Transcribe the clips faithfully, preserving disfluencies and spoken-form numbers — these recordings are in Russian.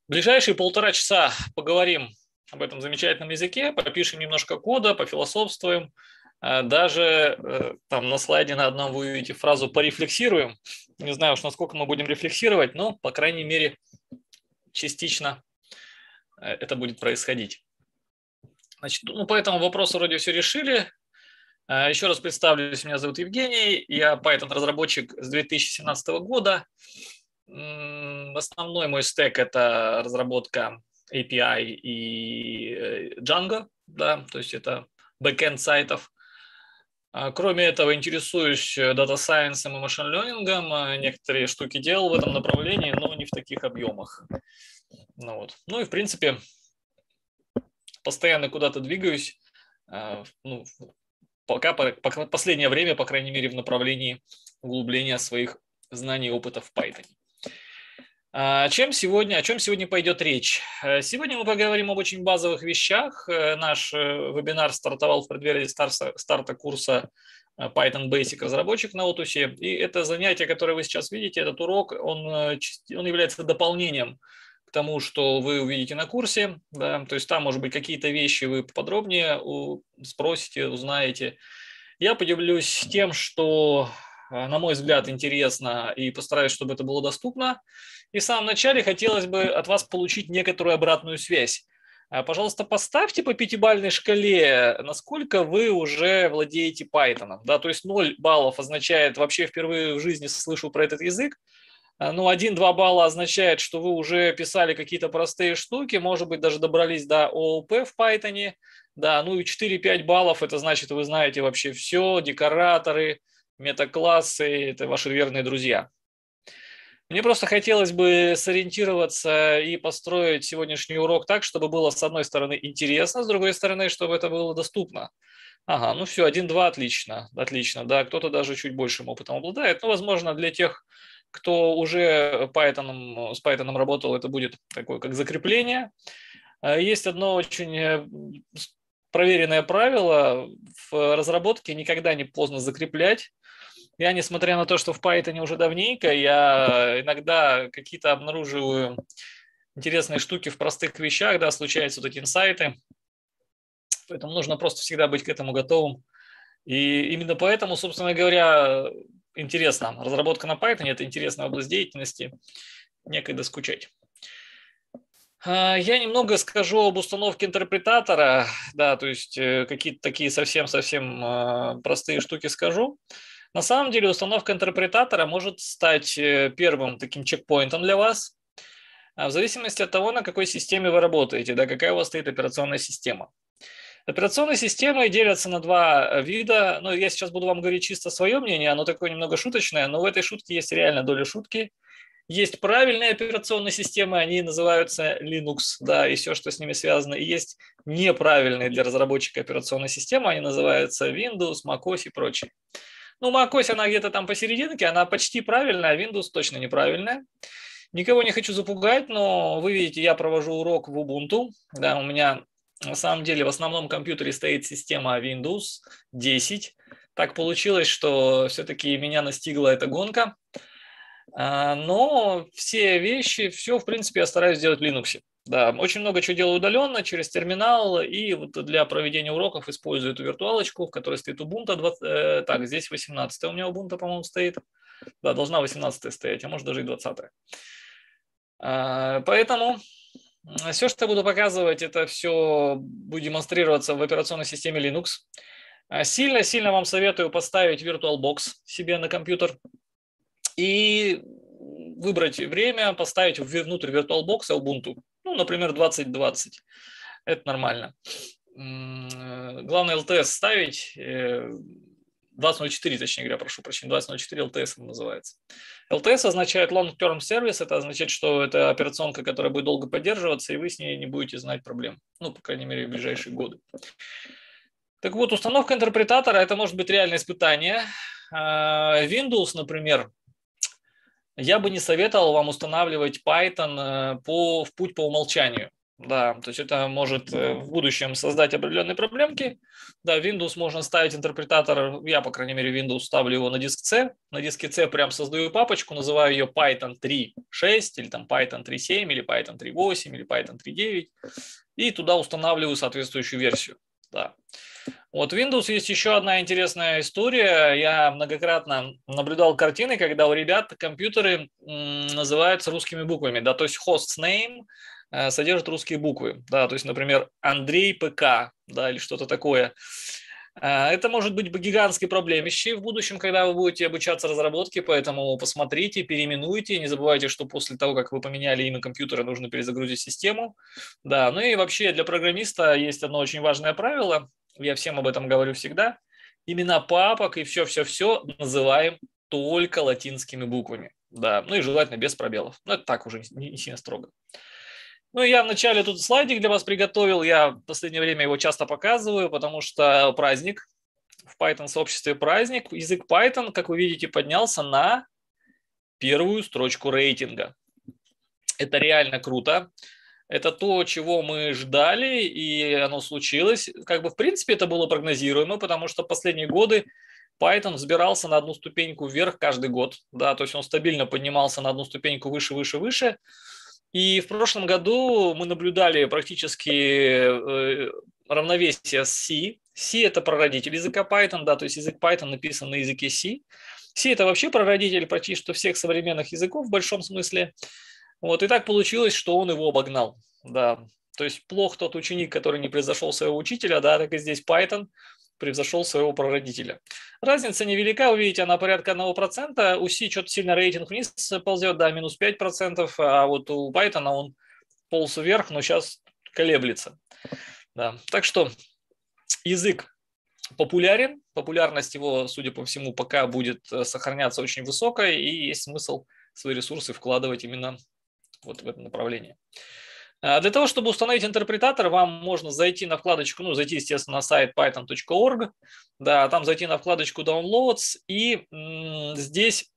В ближайшие полтора часа поговорим об этом замечательном языке, попишем немножко кода, пофилософствуем. Даже там на слайде на одном вы увидите фразу «порефлексируем». Не знаю уж, насколько мы будем рефлексировать, но, по крайней мере, частично это будет происходить. Значит, ну, по этому вопросу вроде все решили. Еще раз представлюсь, меня зовут Евгений, я Python-разработчик с две тысячи семнадцатого года. Основной мой стек – это разработка эй пи ай и Django, да, то есть это бэкэнд сайтов. Кроме этого, интересуюсь Data Science и Machine Learning. Некоторые штуки делал в этом направлении, но не в таких объемах. Ну, вот. Ну и, в принципе, постоянно куда-то двигаюсь. Ну, пока, по последнее время, по крайней мере, в направлении углубления своих знаний и опыта в Python. О чем сегодня, о чем сегодня пойдет речь? Сегодня мы поговорим об очень базовых вещах. Наш вебинар стартовал в преддверии старта курса Python Basic разработчик на Otus. И это занятие, которое вы сейчас видите, этот урок, он, он является дополнением к тому, что вы увидите на курсе. Да? То есть там, может быть, какие-то вещи вы подробнее спросите, узнаете. Я поделюсь тем, что, на мой взгляд, интересно, и постараюсь, чтобы это было доступно. И в самом начале хотелось бы от вас получить некоторую обратную связь. Пожалуйста, поставьте по пятибалльной шкале, насколько вы уже владеете Python. Да, то есть ноль баллов означает, вообще впервые в жизни слышу про этот язык. Ну, один-два балла означает, что вы уже писали какие-то простые штуки, может быть, даже добрались до о о пи в Python. Да, ну и четыре-пять баллов, это значит, вы знаете вообще все, декораторы, метаклассы, это ваши верные друзья. Мне просто хотелось бы сориентироваться и построить сегодняшний урок так, чтобы было, с одной стороны, интересно, с другой стороны, чтобы это было доступно. Ага, ну все, один-два, отлично, отлично, да, кто-то даже чуть большим опытом обладает, но, возможно, для тех, кто уже Python, с Python работал, это будет такое, как закрепление. Есть одно очень проверенное правило в разработке: никогда не поздно закреплять. Я, несмотря на то, что в Python уже давненько, я иногда какие-то обнаруживаю интересные штуки в простых вещах, да, случаются вот эти инсайты. Поэтому нужно просто всегда быть к этому готовым. И именно поэтому, собственно говоря, интересно. Разработка на Python – это интересная область деятельности. Некогда скучать. Я немного скажу об установке интерпретатора, да, то есть какие-то такие совсем-совсем простые штуки скажу. На самом деле установка интерпретатора может стать первым таким чекпоинтом для вас, в зависимости от того, на какой системе вы работаете, да, какая у вас стоит операционная система. Операционные системы делятся на два вида. Ну, я сейчас буду вам говорить чисто свое мнение, оно такое немного шуточное, но в этой шутке есть реально доля шутки. Есть правильные операционные системы, они называются Linux, да, и все, что с ними связано. И есть неправильные для разработчика операционной системы, они называются Windows, macOS и прочее. Ну, macOS, она где-то там посерединке, она почти правильная, а Windows точно неправильная. Никого не хочу запугать, но вы видите, я провожу урок в Ubuntu. Да, у меня на самом деле в основном компьютере стоит система Windows десять. Так получилось, что все-таки меня настигла эта гонка. Но все вещи, все, в принципе, я стараюсь делать в Linux. Да, очень много чего делаю удаленно, через терминал, и вот для проведения уроков использую эту виртуалочку, в которой стоит Ubuntu двадцать. Э, так, здесь восемнадцатая у меня Ubuntu, по-моему, стоит. Да, должна восемнадцатая стоять, а может даже и двадцатая. А, поэтому все, что я буду показывать, это все будет демонстрироваться в операционной системе Linux. Сильно-сильно вам советую поставить VirtualBox себе на компьютер и выбрать время, поставить внутрь VirtualBox Ubuntu. Ну, например, двадцать двадцать. Это нормально. Главное эл ти эс ставить. двадцать ноль четыре, точнее говоря, прошу прощения, двадцать ноль четыре эл ти эс называется. эл ти эс означает Long Term Service, это означает, что это операционка, которая будет долго поддерживаться, и вы с ней не будете знать проблем. Ну, по крайней мере, в ближайшие годы. Так вот, установка интерпретатора – это может быть реальное испытание. Windows, например, я бы не советовал вам устанавливать Python по, в путь по умолчанию. Да, то есть это может в будущем создать определенные проблемки. Да, в Windows можно ставить интерпретатор, я, по крайней мере, Windows ставлю его на диск C. На диске C прям создаю папочку, называю ее Python три точка шесть, или там Python три точка семь, или Python три точка восемь, или Python три точка девять. И туда устанавливаю соответствующую версию. Да. Вот в Windows есть еще одна интересная история. Я многократно наблюдал картины, когда у ребят компьютеры называются русскими буквами. Да, то есть host name содержит русские буквы. Да, то есть, например, Андрей ПК, да, или что-то такое. Это может быть гигантской проблемищей в будущем, когда вы будете обучаться разработке, поэтому посмотрите, переименуйте. Не забывайте, что после того, как вы поменяли имя компьютера, нужно перезагрузить систему. Да, ну и вообще для программиста есть одно очень важное правило. Я всем об этом говорю всегда. Имена папок и все-все-все называем только латинскими буквами. Да, ну и желательно без пробелов. Но это так уже не сильно строго. Ну, я вначале тут слайдик для вас приготовил. Я в последнее время его часто показываю, потому что праздник. В Python-сообществе праздник. Язык Python, как вы видите, поднялся на первую строчку рейтинга. Это реально круто. Это то, чего мы ждали, и оно случилось. Как бы, в принципе, это было прогнозируемо, потому что последние годы Python взбирался на одну ступеньку вверх каждый год. Да, то есть он стабильно поднимался на одну ступеньку выше, выше, выше. И в прошлом году мы наблюдали практически равновесие с C. C – это прародитель языка Python, да, то есть язык Python написан на языке C. C – это вообще прародитель почти что всех современных языков в большом смысле. Вот, и так получилось, что он его обогнал. Да. То есть плох тот ученик, который не превзошел своего учителя, да, так и здесь Python превзошел своего прародителя. Разница невелика, вы видите, она порядка одного процента. У C что-то сильно рейтинг вниз ползет, да, минус пять процентов, а вот у Python он полз вверх, но сейчас колеблется. Да. Так что язык популярен, популярность его, судя по всему, пока будет сохраняться очень высокая, и есть смысл свои ресурсы вкладывать именно вот в это направление. Для того, чтобы установить интерпретатор, вам можно зайти на вкладочку, ну, зайти, естественно, на сайт python точка org, да, там зайти на вкладочку Downloads, и м, здесь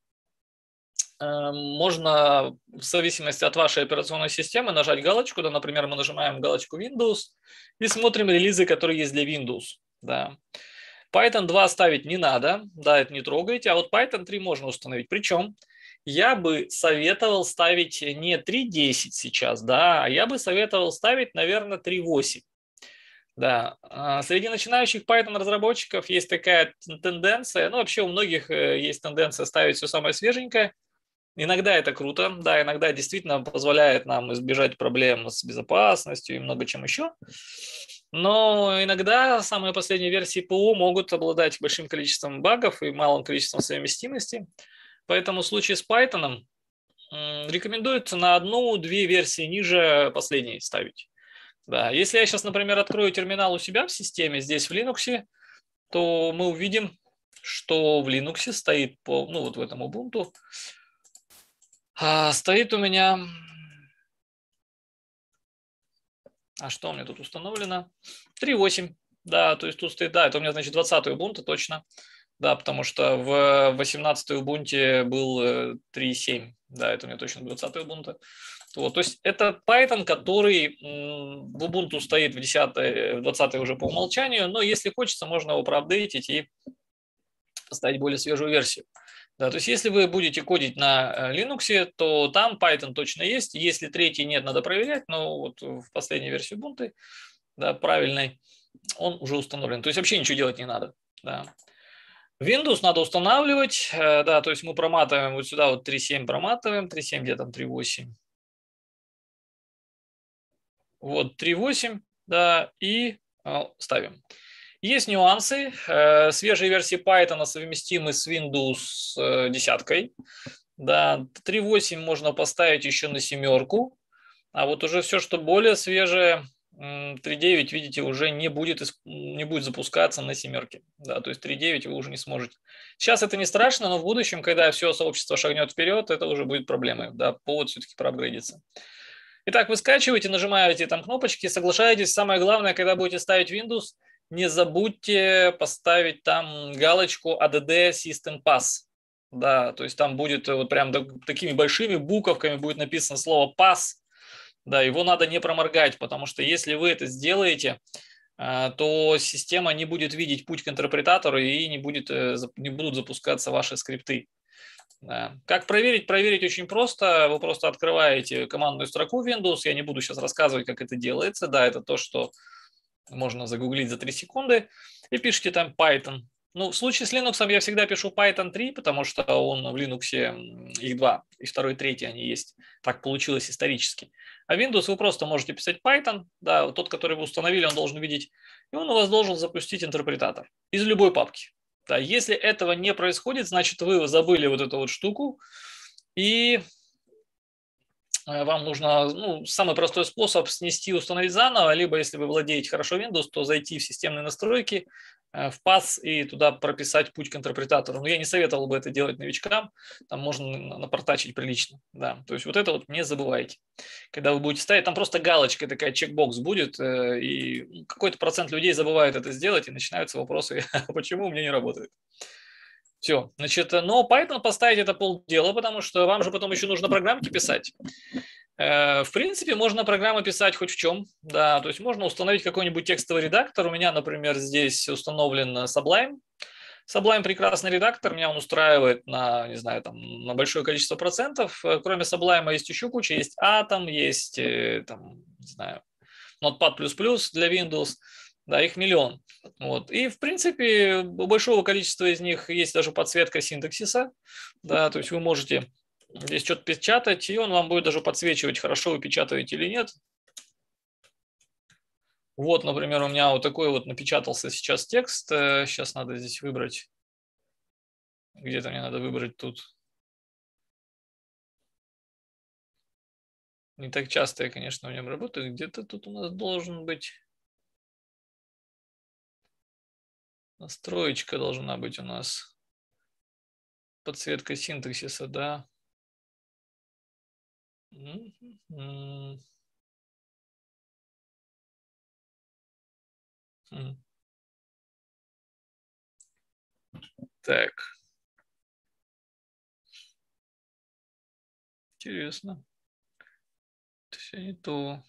э, можно в зависимости от вашей операционной системы нажать галочку, да, например, мы нажимаем галочку Windows и смотрим релизы, которые есть для Windows, да. Python два ставить не надо, да, это не трогайте, а вот Python три можно установить, причем я бы советовал ставить не три точка десять сейчас, да, а я бы советовал ставить, наверное, три точка восемь. Да. Среди начинающих Python-разработчиков есть такая тенденция, ну, вообще у многих есть тенденция ставить все самое свеженькое. Иногда это круто, да, иногда действительно позволяет нам избежать проблем с безопасностью и много чем еще. Но иногда самые последние версии ПО могут обладать большим количеством багов и малым количеством совместимости. Поэтому в случае с Python рекомендуется на одну-две версии ниже последней ставить. Да. Если я сейчас, например, открою терминал у себя в системе, здесь в Linux, то мы увидим, что в Linux стоит, по, ну вот в этом Ubuntu, а, стоит у меня... А что у меня тут установлено? три точка восемь. Да, то есть тут стоит, да, это у меня, значит, двадцатый Ubuntu точно. Да, потому что в восемнадцатой Ubuntu был три точка семь. Да, это у меня точно двадцатый Ubuntu. Вот, то есть это Python, который в Ubuntu стоит в десятой, в двадцатой уже по умолчанию, но если хочется, можно его проапдейтить и поставить более свежую версию. Да, то есть если вы будете кодить на Linux, то там Python точно есть. Если третий нет, надо проверять, но вот в последней версии Ubuntu, да, правильной, он уже установлен. То есть вообще ничего делать не надо. Да. Windows надо устанавливать, да, то есть мы проматываем вот сюда вот три точка семь проматываем, три точка семь где там три точка восемь. Вот три точка восемь, да, и о, ставим. Есть нюансы. Свежие версии Python совместимы с Windows десяткой. Да, три точка восемь можно поставить еще на семерку, а вот уже все, что более свежее, три точка девять, видите, уже не будет, не будет запускаться на семерке. Да, то есть три точка девять вы уже не сможете. Сейчас это не страшно, но в будущем, когда все сообщество шагнет вперед, это уже будет проблемой. Да, повод все-таки проапгрейдиться. Итак, вы скачиваете, нажимаете там кнопочки, соглашаетесь. Самое главное, когда будете ставить Windows, не забудьте поставить там галочку эй ди ди System Pass. Да, то есть там будет вот прям такими большими буковками будет написано слово pass. Да, его надо не проморгать, потому что если вы это сделаете, то система не будет видеть путь к интерпретатору и не, будет, не будут запускаться ваши скрипты. Да. Как проверить? Проверить очень просто. Вы просто открываете командную строку Windows. Я не буду сейчас рассказывать, как это делается. Да, это то, что можно загуглить за три секунды. И пишите там Python. Ну, в случае с Linux я всегда пишу Python три, потому что он в Linux, их два, и второй, и третий они есть. Так получилось исторически. А Windows вы просто можете писать Python, да, тот, который вы установили, он должен видеть, и он у вас должен запустить интерпретатор из любой папки. Да, если этого не происходит, значит, вы забыли вот эту вот штуку, и вам нужно, ну, самый простой способ снести и установить заново, либо если вы владеете хорошо Windows, то зайти в системные настройки, в пас и туда прописать путь к интерпретатору. Но я не советовал бы это делать новичкам, там можно напортачить прилично. Да. То есть вот это вот не забывайте. Когда вы будете ставить, там просто галочка такая, чекбокс будет, и какой-то процент людей забывает это сделать, и начинаются вопросы, почему у меня не работает. Все, значит, но Python поставить это полдела, потому что вам же потом еще нужно программки писать. В принципе, можно программы писать хоть в чем, да, то есть можно установить какой-нибудь текстовый редактор. У меня, например, здесь установлен Sublime. Sublime прекрасный редактор, меня он устраивает на, не знаю, там, на большое количество процентов. Кроме Sublime есть еще куча, есть Atom, есть, там, не знаю, Notepad плюс плюс для Windows. Да, их миллион. Вот. И, в принципе, у большого количества из них есть даже подсветка синтаксиса. Да, то есть вы можете здесь что-то печатать, и он вам будет даже подсвечивать, хорошо вы печатаете или нет. Вот, например, у меня вот такой вот напечатался сейчас текст. Сейчас надо здесь выбрать. Где-то мне надо выбрать тут. Не так часто я, конечно, в нем работаю. Где-то тут у нас должен быть... Настроечка должна быть у нас. Подсветка синтаксиса, да. Так. Интересно. Все не то.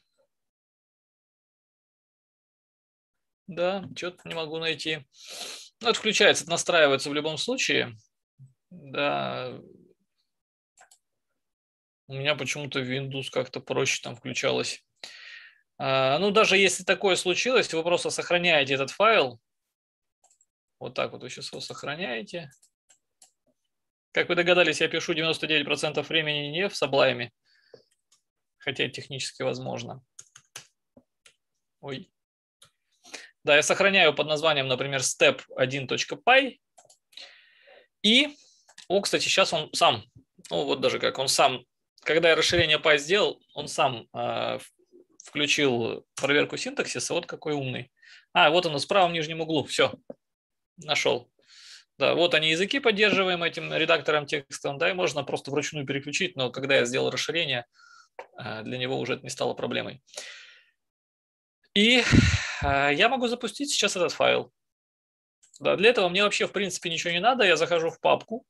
Да, что-то не могу найти. Ну, это включается, это настраивается в любом случае. Да. У меня почему-то Windows как-то проще там включалось. А, ну, даже если такое случилось, вы просто сохраняете этот файл. Вот так вот вы сейчас его сохраняете. Как вы догадались, я пишу девяносто девять процентов времени не в Sublime, хотя технически возможно. Ой. Да, я сохраняю под названием, например, step один точка пай. И, о, кстати, сейчас он сам, ну вот даже как, он сам, когда я расширение пай сделал, он сам э, включил проверку синтаксиса, вот какой умный. А, вот он в правом нижнем углу, все, нашел. Да, вот они языки поддерживаем этим редактором текста, да, и можно просто вручную переключить, но когда я сделал расширение, э, для него уже это не стало проблемой. И э, я могу запустить сейчас этот файл. Да, для этого мне вообще в принципе ничего не надо. Я захожу в папку.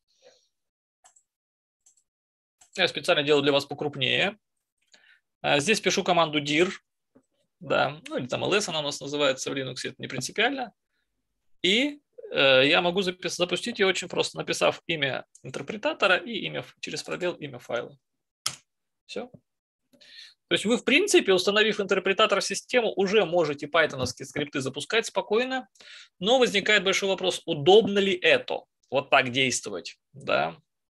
Я специально делаю для вас покрупнее. Здесь пишу команду dir. Да, ну или там ls она у нас называется в Linux, это не принципиально. И э, я могу запис- запустить ее очень просто, написав имя интерпретатора и имя через пробел имя файла. Все. То есть вы, в принципе, установив интерпретатор в систему, уже можете пайтоновские скрипты запускать спокойно, но возникает большой вопрос, удобно ли это, вот так действовать, да?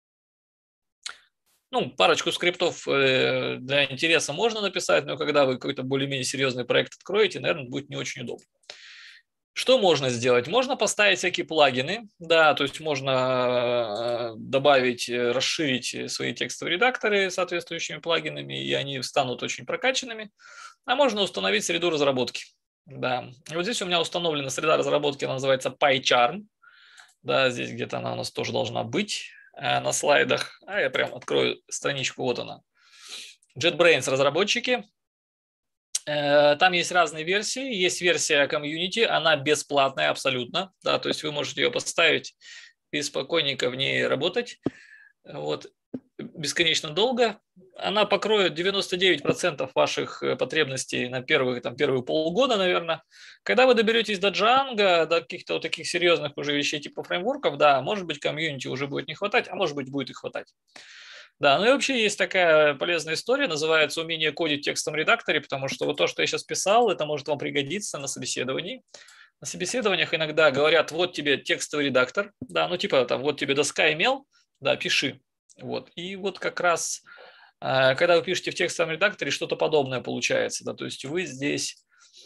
Ну, парочку скриптов для интереса можно написать, но когда вы какой-то более-менее серьезный проект откроете, наверное, будет не очень удобно. Что можно сделать? Можно поставить всякие плагины, да, то есть можно добавить, расширить свои текстовые редакторы соответствующими плагинами, и они станут очень прокачанными. А можно установить среду разработки. Да. И вот здесь у меня установлена среда разработки, она называется PyCharm. Да, здесь где-то она у нас тоже должна быть э, на слайдах. А я прям открою страничку, вот она. JetBrains разработчики. Там есть разные версии. Есть версия комьюнити, она бесплатная абсолютно. Да, то есть вы можете ее поставить и спокойненько в ней работать. Вот. бесконечно долго. Она покроет девяносто девять процентов ваших потребностей на первые, там, первые полгода, наверное. Когда вы доберетесь до Django, до каких-то вот таких серьезных уже вещей типа фреймворков, да, может быть, комьюнити уже будет не хватать, а может быть, будет и хватать. Да, ну и вообще есть такая полезная история, называется «Умение кодить в текстовом редакторе», потому что вот то, что я сейчас писал, это может вам пригодиться на собеседовании. На собеседованиях иногда говорят: вот тебе текстовый редактор, да, ну типа там вот тебе доска имел, да, пиши. Вот. И вот как раз, когда вы пишете в текстовом редакторе, что-то подобное получается, да, то есть вы здесь,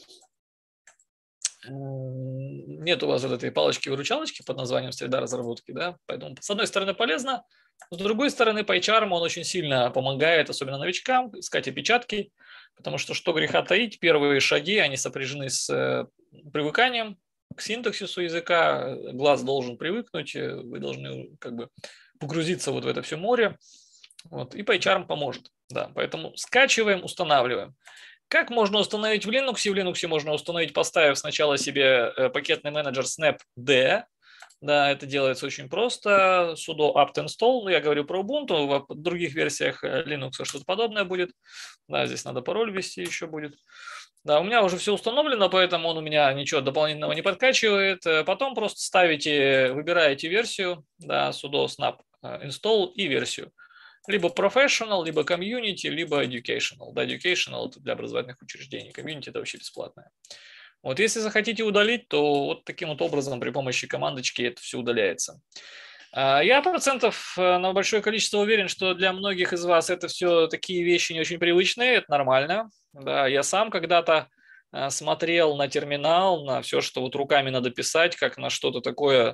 нет у вас вот этой палочки-выручалочки под названием среда разработки, да, поэтому с одной стороны полезно, с другой стороны по эйч ар он очень сильно помогает, особенно новичкам, искать опечатки, потому что, что греха таить, первые шаги, они сопряжены с привыканием к синтаксису языка, глаз должен привыкнуть, вы должны как бы погрузиться вот в это все море, вот, и по эйч ар поможет, да, поэтому скачиваем, устанавливаем. Как можно установить в Linux? В Linux можно установить, поставив сначала себе пакетный менеджер snapd. Да, это делается очень просто. Sudo apt install. Ну, я говорю про Ubuntu. В других версиях Linux что-то подобное будет. Да, здесь надо пароль ввести еще будет. Да, у меня уже все установлено, поэтому он у меня ничего дополнительного не подкачивает. Потом просто ставите, выбираете версию, да, sudo snap install и версию. Либо professional, либо community, либо educational. Да, educational это для образовательных учреждений, community это вообще бесплатное. Вот если захотите удалить, то вот таким вот образом при помощи командочки это все удаляется. Я процентов на большое количество уверен, что для многих из вас это все такие вещи не очень привычные, это нормально. Да, я сам когда-то смотрел на терминал, на все, что вот руками надо писать, как на что-то такое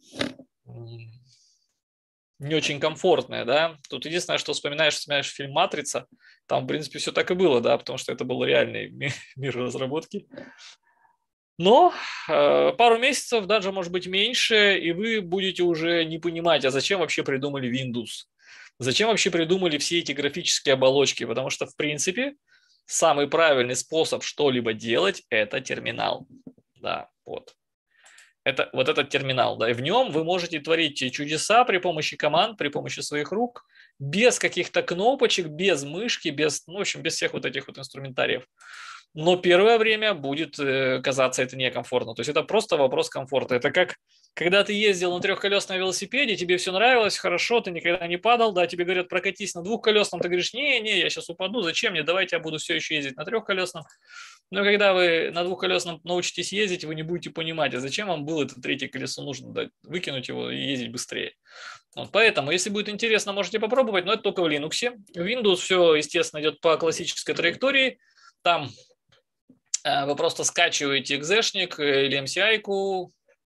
не очень комфортное, да. Тут единственное, что вспоминаешь, вспоминаешь фильм «Матрица», там, в принципе, все так и было, да, потому что это был реальный мир разработки. Но э, пару месяцев, даже, может быть, меньше, и вы будете уже не понимать, а зачем вообще придумали Windows? Зачем вообще придумали все эти графические оболочки? Потому что, в принципе, самый правильный способ что-либо делать – это терминал. Да, вот. Это вот этот терминал, да, и в нем вы можете творить чудеса при помощи команд, при помощи своих рук, без каких-то кнопочек, без мышки, без, ну, в общем, без всех вот этих вот инструментариев. Но первое время будет казаться это некомфортно. То есть это просто вопрос комфорта. Это как, когда ты ездил на трехколесном велосипеде, тебе все нравилось, хорошо, ты никогда не падал, да, тебе говорят, прокатись на двухколесном, ты говоришь, не-не, я сейчас упаду, зачем мне, давайте я буду все еще ездить на трехколесном. Но когда вы на двухколесном научитесь ездить, вы не будете понимать, а зачем вам было это третье колесо нужно, да, выкинуть его и ездить быстрее. Вот, поэтому, если будет интересно, можете попробовать, но это только в Linux. В Windows все, естественно, идет по классической траектории. Там э, вы просто скачиваете экзешник или эм си ай-ку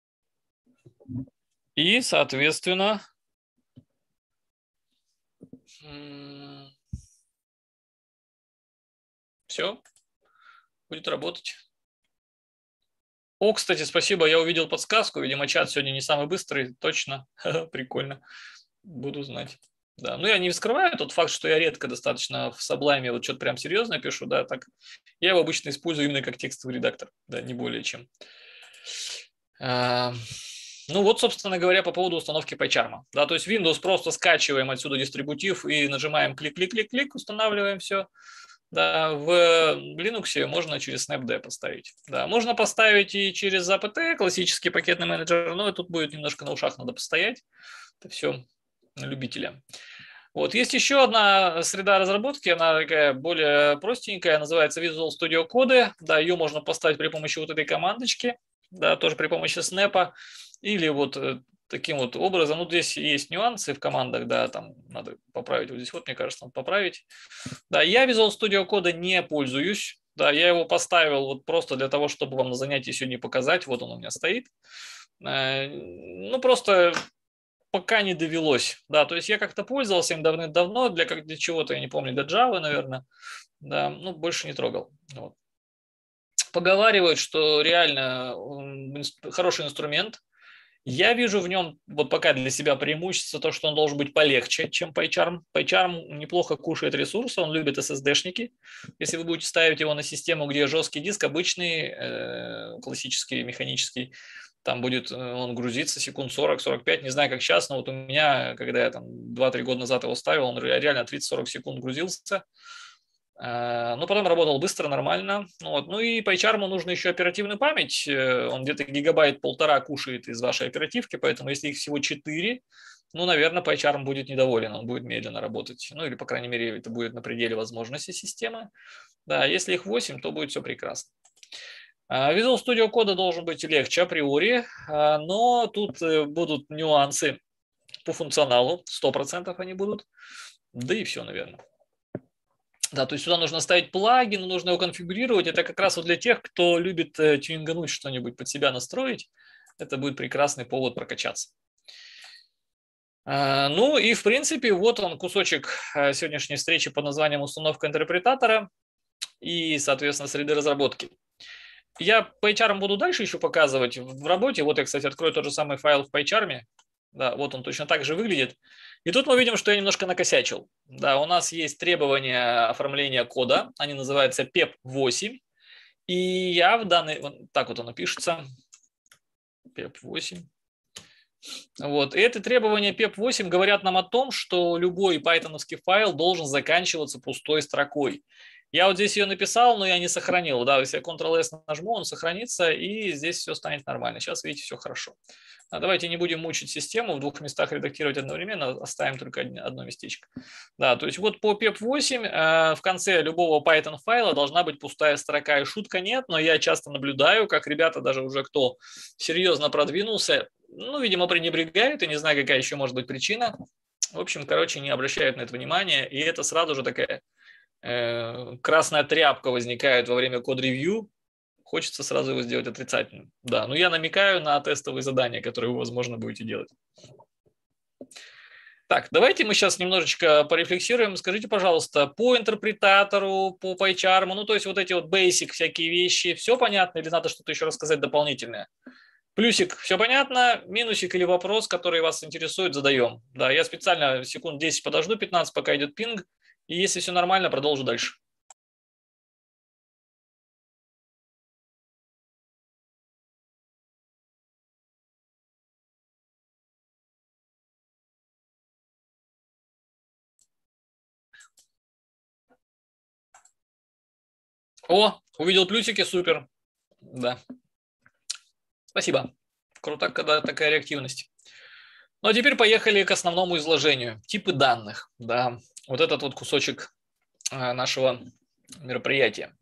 и, соответственно, все будет работать. О, кстати, спасибо, я увидел подсказку. Видимо, чат сегодня не самый быстрый. Точно. Прикольно. Буду знать. Да, ну я не скрываю тот факт, что я редко достаточно в Sublime вот что-то прям серьезное пишу, да, так. Я его обычно использую именно как текстовый редактор, да, не более чем. А, ну вот, собственно говоря, по поводу установки PyCharm. Да, то есть Windows просто скачиваем отсюда дистрибутив и нажимаем клик-клик-клик-клик, устанавливаем все. Да, в Linux можно через snapd поставить. Да, можно поставить и через эй пи ти, классический пакетный менеджер, но тут будет немножко на ушах надо постоять. Это все на любителя. Вот. Есть еще одна среда разработки, она такая более простенькая, называется Visual Studio Code. Да, ее можно поставить при помощи вот этой командочки, да, тоже при помощи снэпа, или вот таким вот образом. Ну, здесь есть нюансы в командах, да, там надо поправить. Вот здесь вот, мне кажется, надо поправить. Да, я Visual Studio Code не пользуюсь. Да, я его поставил вот просто для того, чтобы вам на занятии сегодня показать. Вот он у меня стоит. Ну, просто пока не довелось. Да, то есть я как-то пользовался им давным-давно, для, для чего-то, я не помню, для Java, наверное. Да, ну, больше не трогал. Вот. Поговаривают, что реально хороший инструмент. Я вижу в нем вот пока для себя преимущество то, что он должен быть полегче, чем PyCharm. PyCharm неплохо кушает ресурсы, он любит эс эс ди-шники. Если вы будете ставить его на систему, где жесткий диск, обычный, э, классический, механический, Там будет он грузиться секунд сорок-сорок пять, не знаю, как сейчас, но вот у меня, когда я там два-три года назад его ставил, он реально тридцать-сорок секунд грузился. Ну, потом работал быстро, нормально. Вот. Ну и PyCharm нужно еще оперативную память. Он где-то гигабайт-полтора кушает из вашей оперативки, поэтому если их всего четыре, ну, наверное, PyCharm будет недоволен, он будет медленно работать. Ну, или, по крайней мере, это будет на пределе возможностей системы. Да, если их восемь, то будет все прекрасно. Visual Studio Code должен быть легче априори, но тут будут нюансы по функционалу, сто процентов они будут, да и все, наверное. Да, то есть сюда нужно ставить плагин, нужно его конфигурировать. Это как раз вот для тех, кто любит тюнингануть что-нибудь под себя настроить. Это будет прекрасный повод прокачаться. Ну и в принципе вот он кусочек сегодняшней встречи под названием «Установка интерпретатора» и, соответственно, среды разработки. Я PyCharm буду дальше еще показывать в работе. Вот я, кстати, открою тот же самый файл в PyCharm. Да, вот он точно так же выглядит. И тут мы видим, что я немножко накосячил. Да, у нас есть требования оформления кода. Они называются пеп восемь. И я в данной... Вот так вот оно пишется. пеп восемь. Вот. И эти требования пеп восемь говорят нам о том, что любой пайтоновский файл должен заканчиваться пустой строкой. Я вот здесь ее написал, но я не сохранил. Да, если я контрол-эс нажму, он сохранится, и здесь все станет нормально. Сейчас, видите, все хорошо. А давайте не будем мучить систему, в двух местах редактировать одновременно, оставим только одно местечко. Да, то есть вот по пеп восемь э, в конце любого Python файла должна быть пустая строка. И шутка нет, но я часто наблюдаю, как ребята, даже уже кто серьезно продвинулся, ну, видимо, пренебрегают, и не знаю, какая еще может быть причина. В общем, короче, не обращают на это внимания, и это сразу же такая э, красная тряпка возникает во время код-ревью. Хочется сразу его сделать отрицательным. Да, но я намекаю на тестовые задания, которые вы, возможно, будете делать. Так, давайте мы сейчас немножечко порефлексируем. Скажите, пожалуйста, по интерпретатору, по PyCharm, ну, то есть вот эти вот basic всякие вещи, все понятно или надо что-то еще рассказать дополнительное? Плюсик, все понятно, минусик или вопрос, который вас интересует, задаем. Да, я специально секунд десять подожду, пятнадцать, пока идет пинг, и если все нормально, продолжу дальше. О, увидел плюсики, супер. Да. Спасибо. Круто, когда такая реактивность. Ну а теперь поехали к основному изложению. Типы данных. Да, вот этот вот кусочек нашего мероприятия.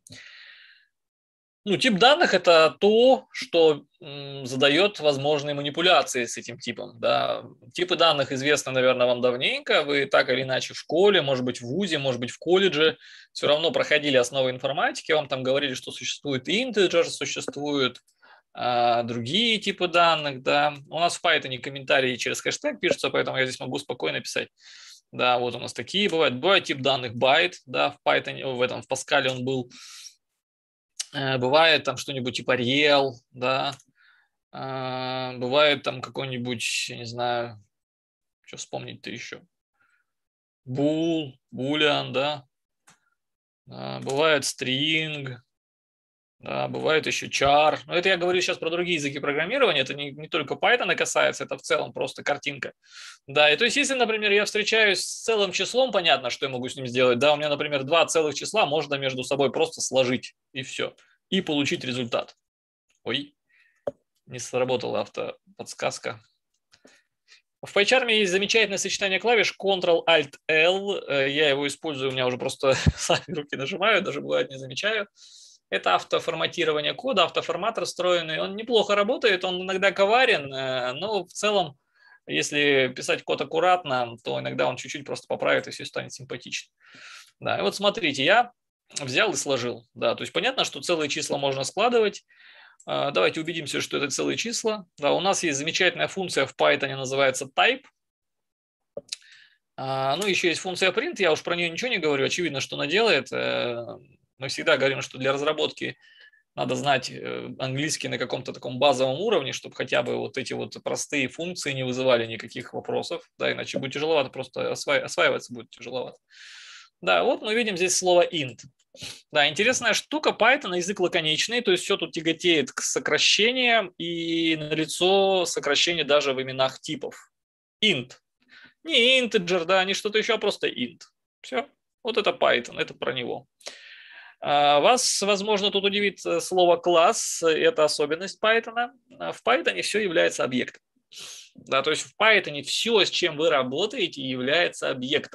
Ну, тип данных – это то, что м, задает возможные манипуляции с этим типом. Да. Типы данных известны, наверное, вам давненько. Вы так или иначе в школе, может быть, в вузе, может быть, в колледже все равно проходили основы информатики. Вам там говорили, что существует integer, существуют а, другие типы данных. Да. У нас в Python комментарии через хэштег пишутся, поэтому я здесь могу спокойно писать. Да, вот у нас такие бывают. Бывает тип данных byte, да, в Python, в этом, в Pascal он был. Бывает там что-нибудь типа real, да, бывает там какой-нибудь, я не знаю, что вспомнить-то еще, bool, boolean, да, бывает string, да, бывает еще char. Но это я говорю сейчас про другие языки программирования, это не, не только Python касается, это в целом просто картинка. Да, и то есть если, например, я встречаюсь с целым числом, понятно, что я могу с ним сделать. Да, у меня, например, два целых числа можно между собой просто сложить, и все. И получить результат. Ой, не сработала автоподсказка. В PyCharm есть замечательное сочетание клавиш контрол-альт-эл. Я его использую, у меня уже просто сами руки нажимаю, даже бывает не замечаю. Это автоформатирование кода, автоформатор встроенный. Он неплохо работает, он иногда коварен, но в целом, если писать код аккуратно, то иногда он чуть-чуть просто поправит, и все станет симпатично. Да, и вот смотрите, я взял и сложил. Да, то есть понятно, что целые числа можно складывать. Давайте убедимся, что это целые числа. Да, у нас есть замечательная функция в Python, называется type. Ну, еще есть функция print, я уж про нее ничего не говорю, очевидно, что она делает. Мы всегда говорим, что для разработки надо знать английский на каком-то таком базовом уровне, чтобы хотя бы вот эти вот простые функции не вызывали никаких вопросов, да, иначе будет тяжеловато, просто осва... осваиваться будет тяжеловато. Да, вот мы видим здесь слово int. Да, интересная штука. Python язык лаконичный, то есть все тут тяготеет к сокращениям, и налицо сокращение даже в именах типов. Int. Не integer, да, не что-то еще, а просто int. Все. Вот это Python, это про него. Вас, возможно, тут удивит слово класс, это особенность Python. В Python все является объектом. Да, то есть в Python все, с чем вы работаете, является объектом.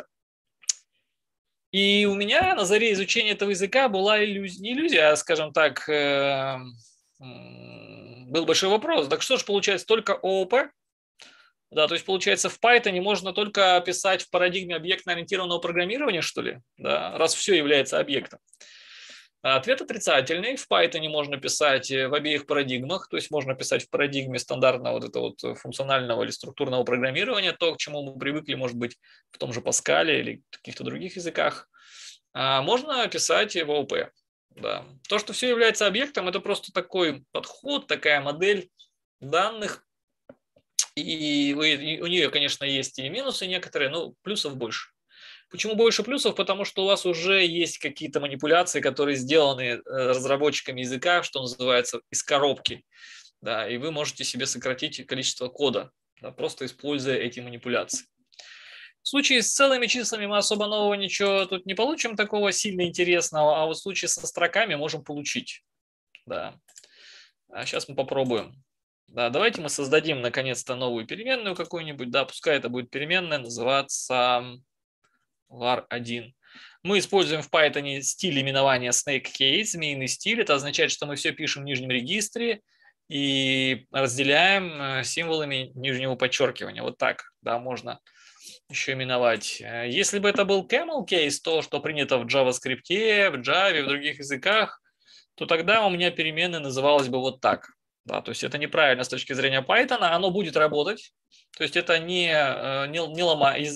И у меня на заре изучения этого языка была иллюзия, не иллюзия, а, скажем так, э, был большой вопрос. Так что же получается только ООП? Да, то есть получается в Python можно только писать в парадигме объектно-ориентированного программирования, что ли? Да, раз все является объектом. Ответ отрицательный. В Python можно писать в обеих парадигмах, то есть можно писать в парадигме стандартного вот этого вот функционального или структурного программирования, то, к чему мы привыкли, может быть, в том же Pascal или каких-то других языках. А можно писать в ООП. Да. То, что все является объектом, это просто такой подход, такая модель данных. И у нее, конечно, есть и минусы некоторые, но плюсов больше. Почему больше плюсов? Потому что у вас уже есть какие-то манипуляции, которые сделаны разработчиками языка, что называется, из коробки. Да, и вы можете себе сократить количество кода, да, просто используя эти манипуляции. В случае с целыми числами мы особо нового ничего тут не получим, такого сильно интересного, а вот в случае со строками можем получить. Да. А сейчас мы попробуем. Да, давайте мы создадим наконец-то новую переменную какую-нибудь. Да, пускай это будет переменная, называться var один. Мы используем в Python стиль именования snake-case, змеиный стиль. Это означает, что мы все пишем в нижнем регистре и разделяем символами нижнего подчеркивания. Вот так, да, можно еще именовать. Если бы это был camel case, то, что принято в JavaScript, в Java, в других языках, то тогда у меня переменная называлась бы вот так. Да, то есть это неправильно с точки зрения Python, оно будет работать. То есть это не, не, не ломает.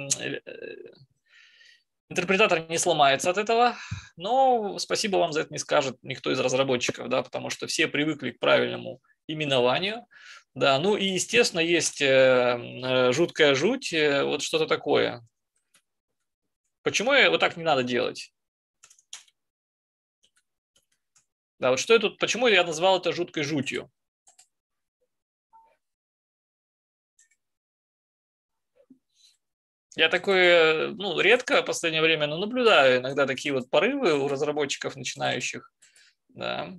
Интерпретатор не сломается от этого, но спасибо вам за это не скажет никто из разработчиков, да, потому что все привыкли к правильному именованию. Да, ну и, естественно, есть э, жуткая жуть, э, вот что-то такое. Почему вот так не надо делать? Да, вот что я тут, почему я назвал это жуткой жутью? Я такое, ну, редко в последнее время, но наблюдаю иногда такие вот порывы у разработчиков начинающих, да.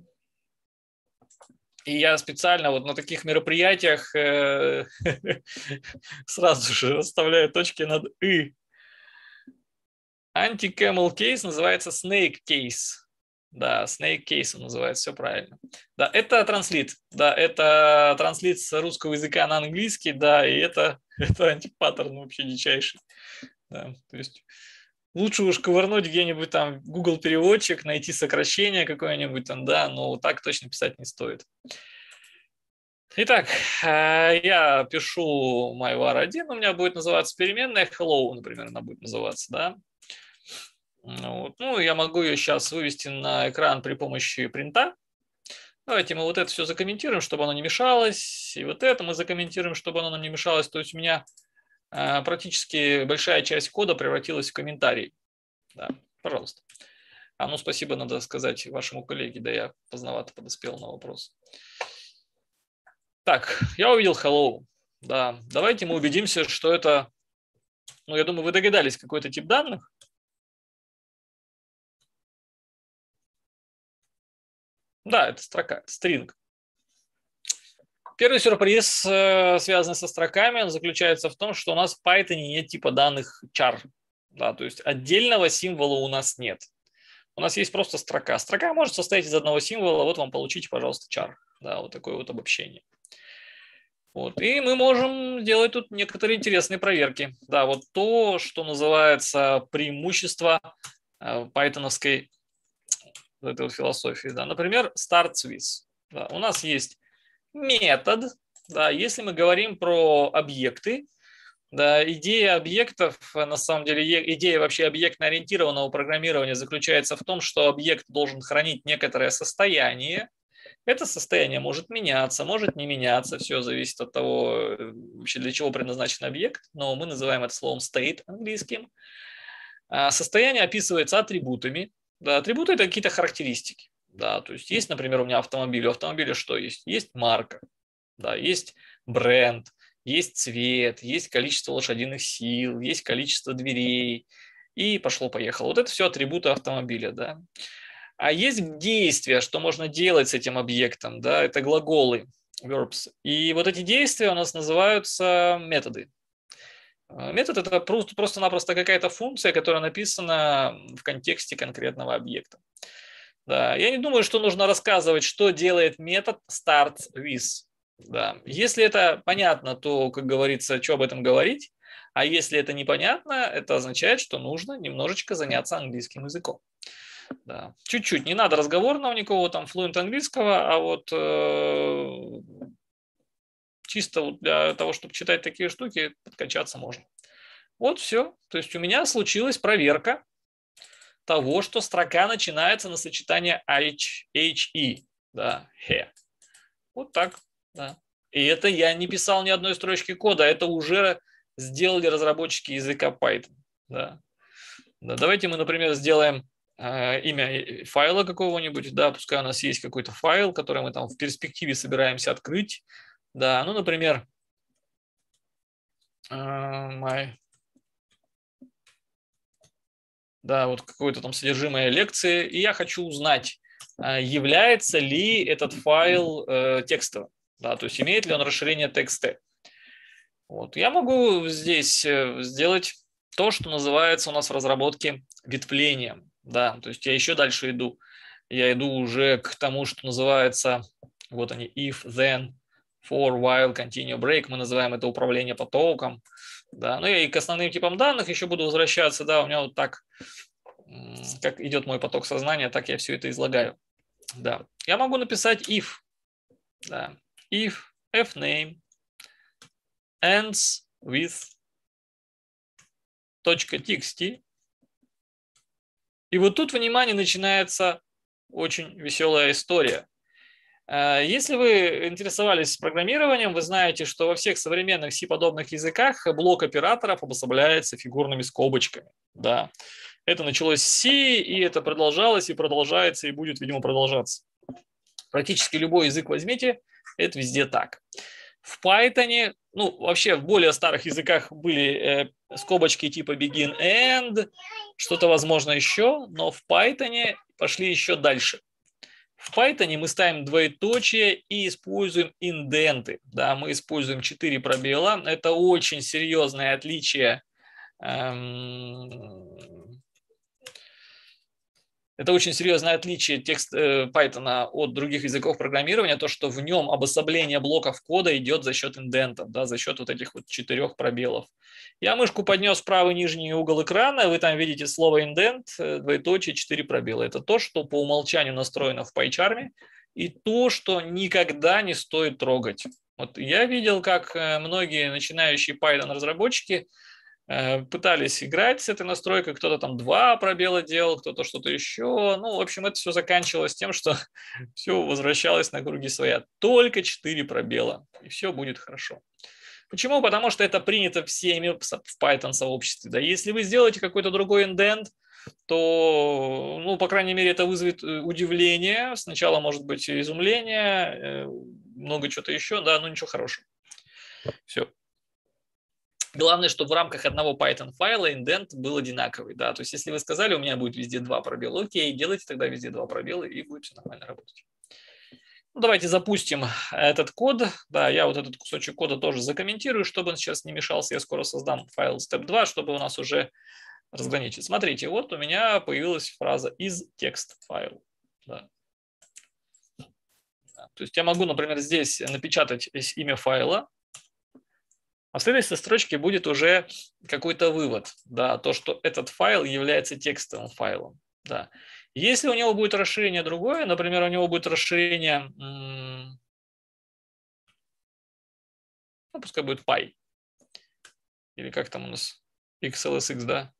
И я специально вот на таких мероприятиях э, сразу же расставляю точки над «и». Anti-camel case называется snake case. Да, snake case он называется, все правильно. Да, это транслит. Да, это транслит с русского языка на английский, да, и это, это антипаттерн вообще дичайший. Да, то есть лучше уж ковырнуть где-нибудь там Google переводчик, найти сокращение какое-нибудь там, да, но вот так точно писать не стоит. Итак, я пишу myvar один, у меня будет называться переменная hello, например, она будет называться, да. Вот. Ну, я могу ее сейчас вывести на экран при помощи принта. Давайте мы вот это все закомментируем, чтобы оно не мешалось, и вот это мы закомментируем, чтобы оно нам не мешалось. То есть у меня практически большая часть кода превратилась в комментарий. Да, пожалуйста. А ну, спасибо, надо сказать вашему коллеге, да я поздновато подоспел на вопрос. Так, я увидел hello. Да, давайте мы убедимся, что это, ну, я думаю, вы догадались, какой-то тип данных. Да, это строка, это string. Первый сюрприз, связанный со строками, заключается в том, что у нас в Python нет типа данных char. Да, то есть отдельного символа у нас нет. У нас есть просто строка. Строка может состоять из одного символа. Вот вам получите, пожалуйста, char. Да, вот такое вот обобщение. Вот. И мы можем делать тут некоторые интересные проверки. Да, вот то, что называется преимущество пайтоновской этой вот философии. Да. Например, starts with. Да, у нас есть метод. Да, если мы говорим про объекты, да, идея объектов, на самом деле, идея вообще объектно-ориентированного программирования заключается в том, что объект должен хранить некоторое состояние. Это состояние может меняться, может не меняться, все зависит от того, вообще для чего предназначен объект, но мы называем это словом state английским. Состояние описывается атрибутами, Да, атрибуты – это какие-то характеристики. Да, то есть есть, например, у меня автомобиль. У автомобиля что есть? Есть марка, да, есть бренд, есть цвет, есть количество лошадиных сил, есть количество дверей. И пошло-поехало. Вот это все атрибуты автомобиля. Да. А есть действия, что можно делать с этим объектом. Да, это глаголы, verbs. И вот эти действия у нас называются методы. Метод – это просто-напросто какая-то функция, которая написана в контексте конкретного объекта. Да, я не думаю, что нужно рассказывать, что делает метод start with. Да. Если это понятно, то, как говорится, что об этом говорить. А если это непонятно, это означает, что нужно немножечко заняться английским языком. Да. Чуть-чуть. Не надо разговорного никакого там флуент английского, а вот э, чисто вот для того, чтобы читать такие штуки, подкачаться можно. Вот все. То есть у меня случилась проверка того, что строка начинается на сочетание H, H-E, да, he. Вот так, да. И это я не писал ни одной строчки кода, это уже сделали разработчики языка Python, да. Да, давайте мы, например, сделаем э, имя файла какого-нибудь, да, пускай у нас есть какой-то файл, который мы там в перспективе собираемся открыть, да, ну, например, э, my да, вот какое-то там содержимое лекции, и я хочу узнать, является ли этот файл э, текстовым, да, то есть имеет ли он расширение текста. Вот. Я могу здесь сделать то, что называется у нас в разработке ветвлением, да, то есть я еще дальше иду, я иду уже к тому, что называется, вот они, if, then, for, while, continue, break, мы называем это управление потоком. Да, ну и к основным типам данных еще буду возвращаться. Да, у меня вот так, как идет мой поток сознания, так я все это излагаю. Да. Я могу написать if. Да. If fname ends with .txt. И вот тут, внимание, начинается очень веселая история. Если вы интересовались программированием, вы знаете, что во всех современных C-подобных языках блок операторов обособляется фигурными скобочками. Да. Это началось с C, и это продолжалось, и продолжается, и будет, видимо, продолжаться. Практически любой язык возьмите, это везде так. В Python, ну, вообще в более старых языках были э, скобочки типа begin end, что-то, возможно, еще, но в Python пошли еще дальше. В Python мы ставим двоеточие и используем инденты. Да, мы используем четыре пробела. Это очень серьезное отличие. Эм, это очень серьезное отличие текста э, Python от других языков программирования, то, что в нем обособление блоков кода идет за счет индентов, да, за счет вот этих вот четырех пробелов. Я мышку поднес в правый нижний угол экрана, вы там видите слово индент, двоеточие, четыре пробела. Это то, что по умолчанию настроено в PyCharm, и то, что никогда не стоит трогать. Вот я видел, как многие начинающие Python-разработчики пытались играть с этой настройкой, кто-то там два пробела делал, кто-то что-то еще. Ну, в общем, это все заканчивалось тем, что все возвращалось на круги своя. Только четыре пробела, и все будет хорошо. Почему? Потому что это принято всеми в Python-сообществе. Да? Если вы сделаете какой-то другой индент, то, ну, по крайней мере, это вызовет удивление. Сначала может быть изумление, много чего-то еще, да, но ничего хорошего. Все. Главное, чтобы в рамках одного Python файла индент был одинаковый. Да? То есть, если вы сказали, у меня будет везде два пробела, окей, делайте тогда везде два пробела, и будет все нормально работать. Ну, давайте запустим этот код. Да, я вот этот кусочек кода тоже закомментирую, чтобы он сейчас не мешался. Я скоро создам файл step два, чтобы у нас уже разграничить. Смотрите, вот у меня появилась фраза is text файл. Да. То есть я могу, например, здесь напечатать имя файла, а в следующей строчке будет уже какой-то вывод, да, то, что этот файл является текстовым файлом. Да. Если у него будет расширение другое, например, у него будет расширение, ну, пускай будет py, или как там у нас, икс эл эс икс, да,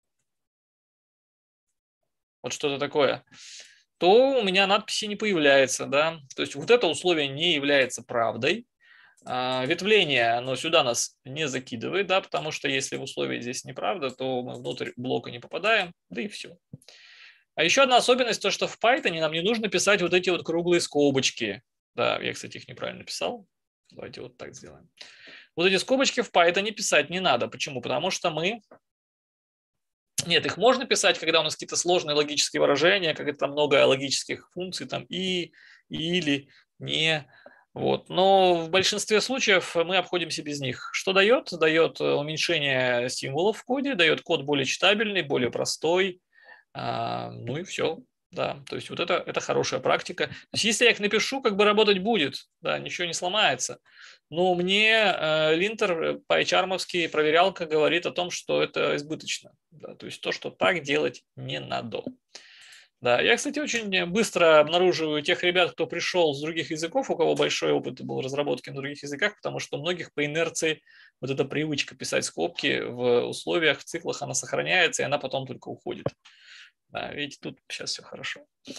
вот что-то такое, то у меня надписи не появляется, да, то есть вот это условие не является правдой. Ветвление, оно сюда нас не закидывает, да, потому что если в условии здесь неправда, то мы внутрь блока не попадаем, да и все. А еще одна особенность, то, что в Python нам не нужно писать вот эти вот круглые скобочки. Да, я, кстати, их неправильно писал. Давайте вот так сделаем. Вот эти скобочки в Python писать не надо. Почему? Потому что мы... Нет, их можно писать, когда у нас какие-то сложные логические выражения, когда там много логических функций, там и, или, не. Вот. Но в большинстве случаев мы обходимся без них. Что дает? Дает уменьшение символов в коде, дает код более читабельный, более простой. А, ну и все. Да, то есть вот это, это хорошая практика. То есть если я их напишу, как бы работать будет, да, ничего не сломается. Но мне э, линтер PyCharm-овский проверялка говорит о том, что это избыточно. Да, то есть то, что так делать не надо. Да, я, кстати, очень быстро обнаруживаю тех ребят, кто пришел с других языков, у кого большой опыт был разработки на других языках, потому что у многих по инерции вот эта привычка писать скобки в условиях, в циклах, она сохраняется, и она потом только уходит. Да, видите, тут сейчас все хорошо.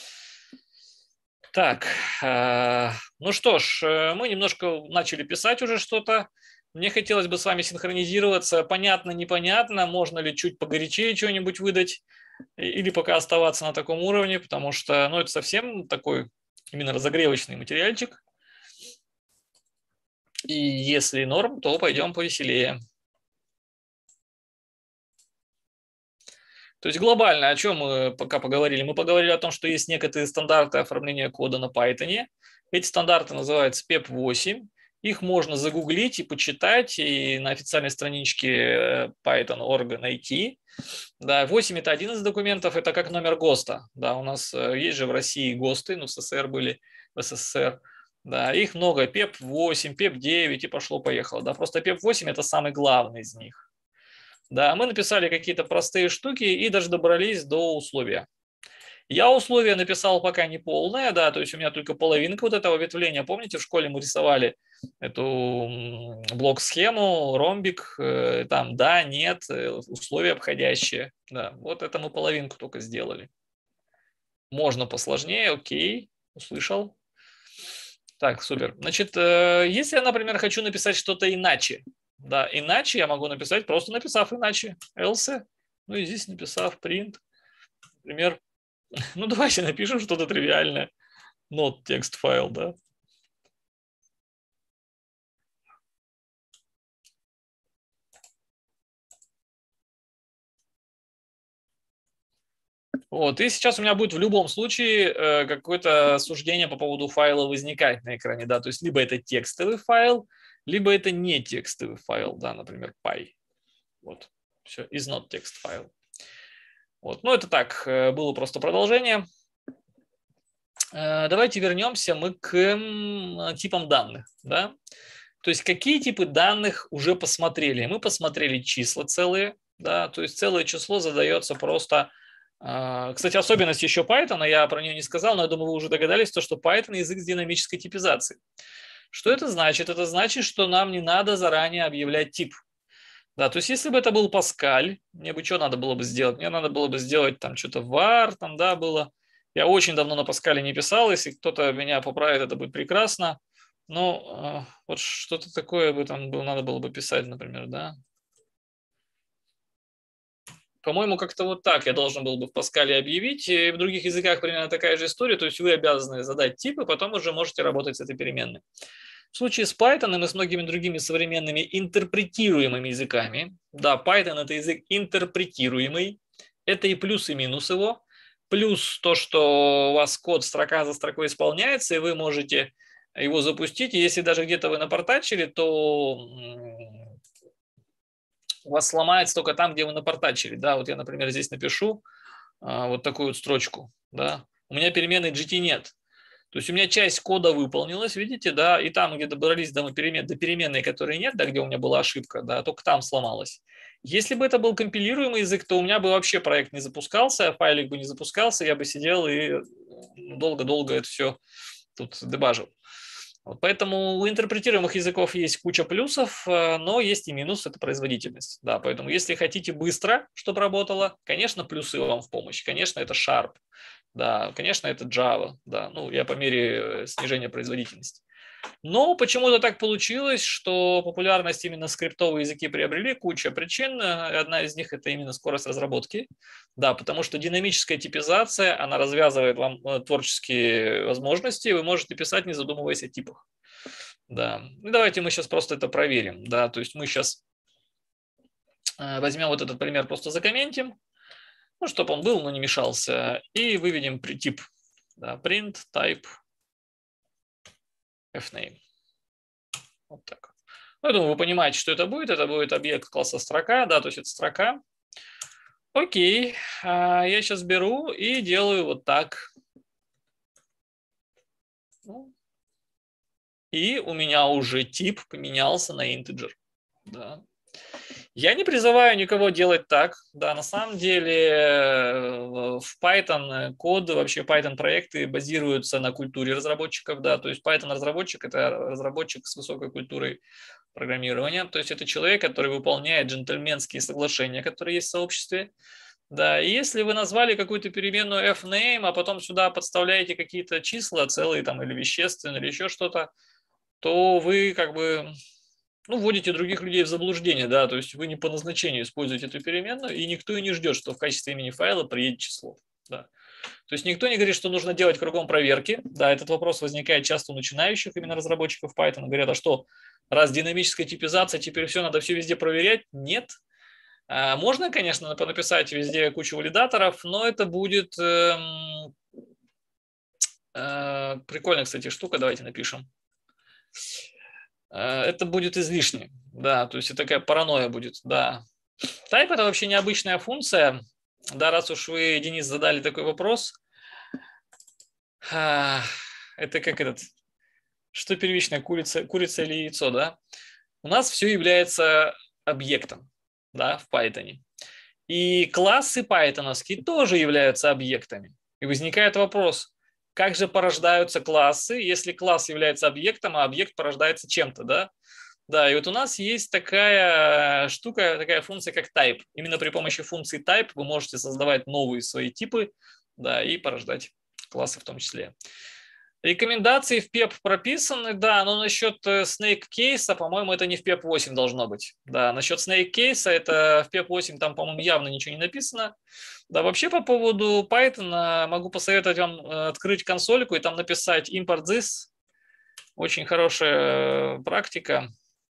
Так, э, ну что ж, мы немножко начали писать уже что-то. Мне хотелось бы с вами синхронизироваться. Понятно, непонятно, можно ли чуть погорячее что-нибудь выдать, или пока оставаться на таком уровне, потому что, ну, это совсем такой именно разогревочный материальчик. И если норм, то пойдем повеселее. То есть глобально о чем мы пока поговорили? Мы поговорили о том, что есть некоторые стандарты оформления кода на Python. Эти стандарты называются пеп восемь. Их можно загуглить и почитать, и на официальной страничке Python точка орг найти. Да, восемь – это один из документов, это как номер ГОСТа. Да, у нас есть же в России ГОСТы, ну в СССР были, в СССР. Да, их много, пеп восемь, пеп девять и пошло-поехало. Да, просто пеп восемь – это самый главный из них. Да, мы написали какие-то простые штуки и даже добрались до условия. Я условия написал пока не полное, да, то есть у меня только половинка вот этого ветвления. Помните, в школе мы рисовали эту блок-схему, ромбик, там да, нет, условия обходящие. Да, вот это мы половинку только сделали. Можно посложнее, окей, услышал. Так, супер. Значит, если я, например, хочу написать что-то иначе, да, иначе я могу написать, просто написав иначе, else, ну и здесь написав print, например, ну давайте напишем что-то тривиальное, not text файл, да. Вот, и сейчас у меня будет в любом случае э, какое-то суждение по поводу файла возникать на экране, да, то есть либо это текстовый файл, либо это не текстовый файл, да, например, py. Вот, все, is not text file. Вот, ну это так, было просто продолжение. Давайте вернемся мы к типам данных, да. То есть какие типы данных уже посмотрели? Мы посмотрели числа целые, да, то есть целое число задается просто... Кстати, особенность еще Python, я про нее не сказал, но я думаю, вы уже догадались, то, что Python язык с динамической типизацией. Что это значит? Это значит, что нам не надо заранее объявлять тип. Да, то есть если бы это был Паскаль, мне бы что надо было бы сделать? Мне надо было бы сделать там что-то var, там, да, было. Я очень давно на Паскале не писал, если кто-то меня поправит, это будет прекрасно. Но э, вот что-то такое бы там было, надо было бы писать, например, да. По-моему, как-то вот так я должен был бы в Паскале объявить. И в других языках примерно такая же история. То есть вы обязаны задать тип, и потом уже можете работать с этой переменной. В случае с Python и с многими другими современными интерпретируемыми языками, да, Python – это язык интерпретируемый, это и плюс, и минус его. Плюс то, что у вас код строка за строкой исполняется, и вы можете его запустить. И если даже где-то вы напортачили, то у вас сломается только там, где вы напортачили. Да, вот я, например, здесь напишу вот такую вот строчку. Да. У меня переменной джи ти нет. То есть у меня часть кода выполнилась, видите, да, и там, где добрались до, перемен, до переменной, которой нет, да, где у меня была ошибка, да, только там сломалась. Если бы это был компилируемый язык, то у меня бы вообще проект не запускался, файлик бы не запускался, я бы сидел и долго-долго это все тут дебажил. Вот поэтому у интерпретируемых языков есть куча плюсов, но есть и минус, это производительность. Да, поэтому если хотите быстро, чтобы работало, конечно, плюсы вам в помощь. Конечно, это Sharp. Да, конечно, это Java. Да, ну, я по мере снижения производительности. Но почему-то так получилось, что популярность именно скриптовые языки приобрели куча причин. Одна из них – это именно скорость разработки. Да, потому что динамическая типизация, она развязывает вам творческие возможности, и вы можете писать, не задумываясь о типах. Да. И давайте мы сейчас просто это проверим. Да, то есть мы сейчас возьмем вот этот пример, просто закомментим, ну, чтобы он был, но не мешался, и выведем тип. Да, print type fname. Вот так. Ну, я думаю, вы понимаете, что это будет. Это будет объект класса строка, да, то есть это строка. Окей, я сейчас беру и делаю вот так. И у меня уже тип поменялся на integer. Да. Я не призываю никого делать так. Да, на самом деле в Python код, вообще Python проекты базируются на культуре разработчиков. Да, то есть Python разработчик – это разработчик с высокой культурой программирования. То есть это человек, который выполняет джентльменские соглашения, которые есть в сообществе. Да, и если вы назвали какую-то переменную fname, а потом сюда подставляете какие-то числа целые там или вещественные, или еще что-то, то вы как бы ну, вводите других людей в заблуждение, да, то есть вы не по назначению используете эту переменную, и никто и не ждет, что в качестве имени файла приедет число. Да. То есть никто не говорит, что нужно делать кругом проверки. Да, этот вопрос возникает часто у начинающих именно разработчиков Python. Говорят, а что, раз динамическая типизация, теперь все, надо все везде проверять? Нет. Можно, конечно, написать везде кучу валидаторов, но это будет эм, э, прикольная, кстати, штука. Давайте напишем. Это будет излишне, да, то есть это такая паранойя будет, да. Type – это вообще необычная функция, да, раз уж вы, Денис, задали такой вопрос. Это как этот, что первичное, курица, курица или яйцо, да? У нас все является объектом, да, в Python. И классы пайтоновские тоже являются объектами. И возникает вопрос, как же порождаются классы, если класс является объектом, а объект порождается чем-то, да? Да, и вот у нас есть такая штука, такая функция, как type. Именно при помощи функции type вы можете создавать новые свои типы, да, и порождать классы в том числе. Рекомендации в пеп прописаны, да, но насчет snake кейса, по-моему, это не в пеп восемь должно быть. Да, насчет snake кейса, это в пеп восемь там, по-моему, явно ничего не написано. Да, вообще по поводу Python могу посоветовать вам открыть консольку и там написать import this. Очень хорошая практика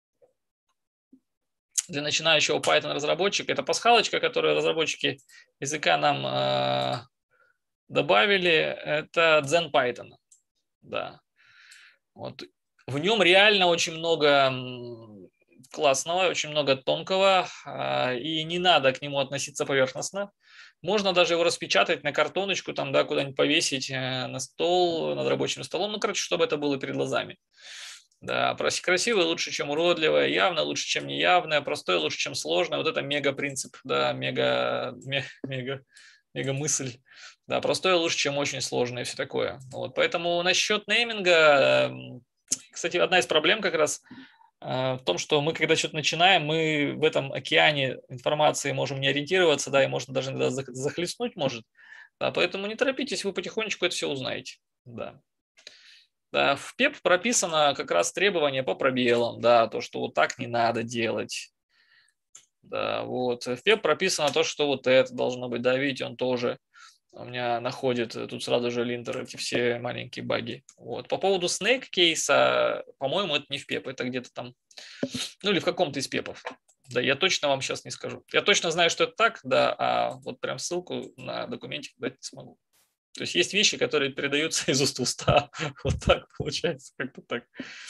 для начинающего Python разработчика. Это пасхалочка, которую разработчики языка нам э, добавили. Это Zen Python. Да. Вот. В нем реально очень много классного, очень много тонкого, э, и не надо к нему относиться поверхностно. Можно даже его распечатать на картоночку, там, да, куда-нибудь повесить э, на стол, над рабочим столом. Ну, короче, чтобы это было перед глазами. Да, красивое лучше, чем уродливое, явно лучше, чем неявное, простое лучше, чем сложное. Вот это мега принцип, да, мега, мега, мега мысль. Да, простое лучше, чем очень сложное и все такое. Вот, поэтому насчет нейминга, кстати, одна из проблем как раз в том, что мы, когда что-то начинаем, мы в этом океане информации можем не ориентироваться, да, и можно даже иногда захлестнуть может. Да, поэтому не торопитесь, вы потихонечку это все узнаете. Да. Да, в пеп прописано как раз требование по пробелам, да, то, что вот так не надо делать. Да, вот. В пеп прописано то, что вот это должно быть, да, видите, он тоже у меня находит тут сразу же линтер эти все маленькие баги. Вот. По поводу snake кейса, по-моему, это не в пеп, это где-то там, ну или в каком-то из пепов. Да, я точно вам сейчас не скажу. Я точно знаю, что это так, да, а вот прям ссылку на документик дать не смогу. То есть есть вещи, которые передаются из уст в уста. Вот так получается, как-то так.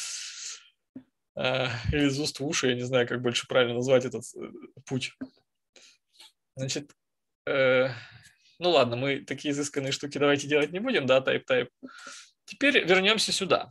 Или из уст в уши, я не знаю, как больше правильно назвать этот путь. Значит, э, ну ладно, мы такие изысканные штуки давайте делать не будем, да, type-type. Теперь вернемся сюда.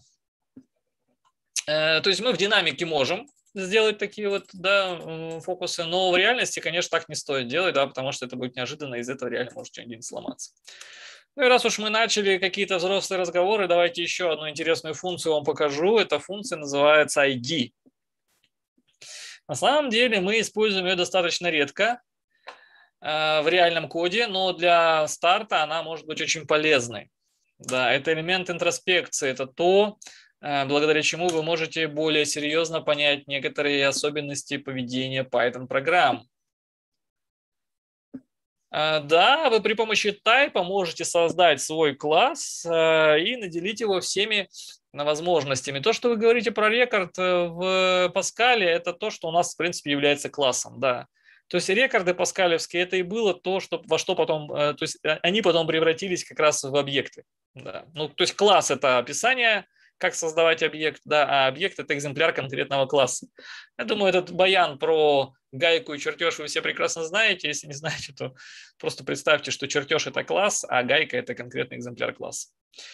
Э, то есть мы в динамике можем сделать такие вот, да, фокусы, но в реальности, конечно, так не стоит делать, да, потому что это будет неожиданно, из этого реально может что-нибудь сломаться. Ну и раз уж мы начали какие-то взрослые разговоры, давайте еще одну интересную функцию вам покажу. Эта функция называется ай ди. На самом деле мы используем ее достаточно редко э, в реальном коде, но для старта она может быть очень полезной. Да, это элемент интроспекции, это то, благодаря чему вы можете более серьезно понять некоторые особенности поведения Python-программ. Да, вы при помощи тайпа можете создать свой класс и наделить его всеми возможностями. То, что вы говорите про рекорд в Pascal, это то, что у нас, в принципе, является классом, да. То есть рекорды паскалевские, это и было то, что, во что потом, то есть они потом превратились как раз в объекты. Да. Ну, то есть класс – это описание, как создавать объект, да, а объект – это экземпляр конкретного класса. Я думаю, этот баян про гайку и чертеж вы все прекрасно знаете. Если не знаете, то просто представьте, что чертеж – это класс, а гайка – это конкретный экземпляр класса.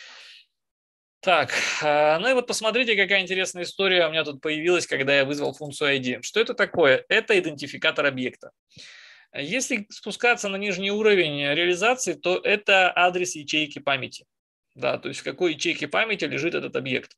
Так, ну и вот посмотрите, какая интересная история у меня тут появилась, когда я вызвал функцию ай ди. Что это такое? Это идентификатор объекта. Если спускаться на нижний уровень реализации, то это адрес ячейки памяти. Да, то есть в какой ячейке памяти лежит этот объект.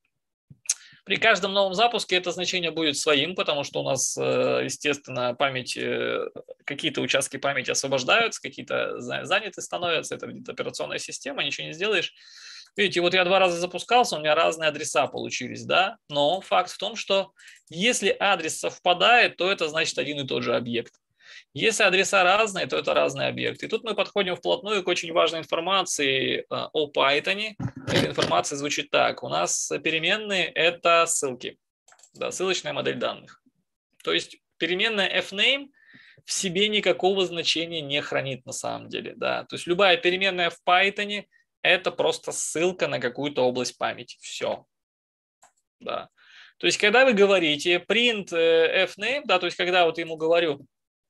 При каждом новом запуске это значение будет своим, потому что у нас, естественно, память, какие-то участки памяти освобождаются, какие-то заняты становятся. Это операционная система, ничего не сделаешь. Видите, вот я два раза запускался, у меня разные адреса получились, да, но факт в том, что если адрес совпадает, то это значит один и тот же объект. Если адреса разные, то это разные объекты. И тут мы подходим вплотную к очень важной информации о Python. Эта информация звучит так. У нас переменные – это ссылки, да, ссылочная модель данных. То есть переменная fname в себе никакого значения не хранит на самом деле. Да. То есть любая переменная в Python – это просто ссылка на какую-то область памяти. Все. Да. То есть, когда вы говорите print fname, да, то есть, когда вот ему говорю,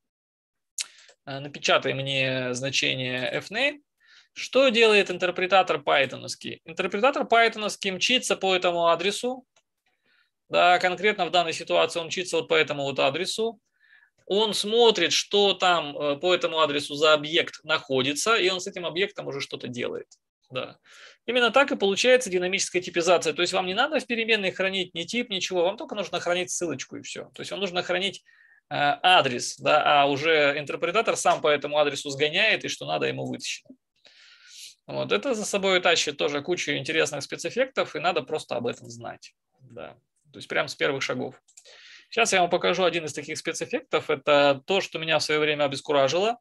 напечатай мне значение fname, что делает интерпретатор Python-овский? Интерпретатор Python-овский мчится по этому адресу. Да, конкретно в данной ситуации он мчится вот по этому вот адресу. Он смотрит, что там по этому адресу за объект находится, и он с этим объектом уже что-то делает. Да. Именно так и получается динамическая типизация. То есть вам не надо в переменной хранить ни тип, ничего, вам только нужно хранить ссылочку и все. То есть вам нужно хранить э, адрес, да, а уже интерпретатор сам по этому адресу сгоняет, и что надо ему вытащить. Вот. Это за собой тащит тоже кучу интересных спецэффектов, и надо просто об этом знать. Да. То есть прямо с первых шагов. Сейчас я вам покажу один из таких спецэффектов. Это то, что меня в свое время обескуражило.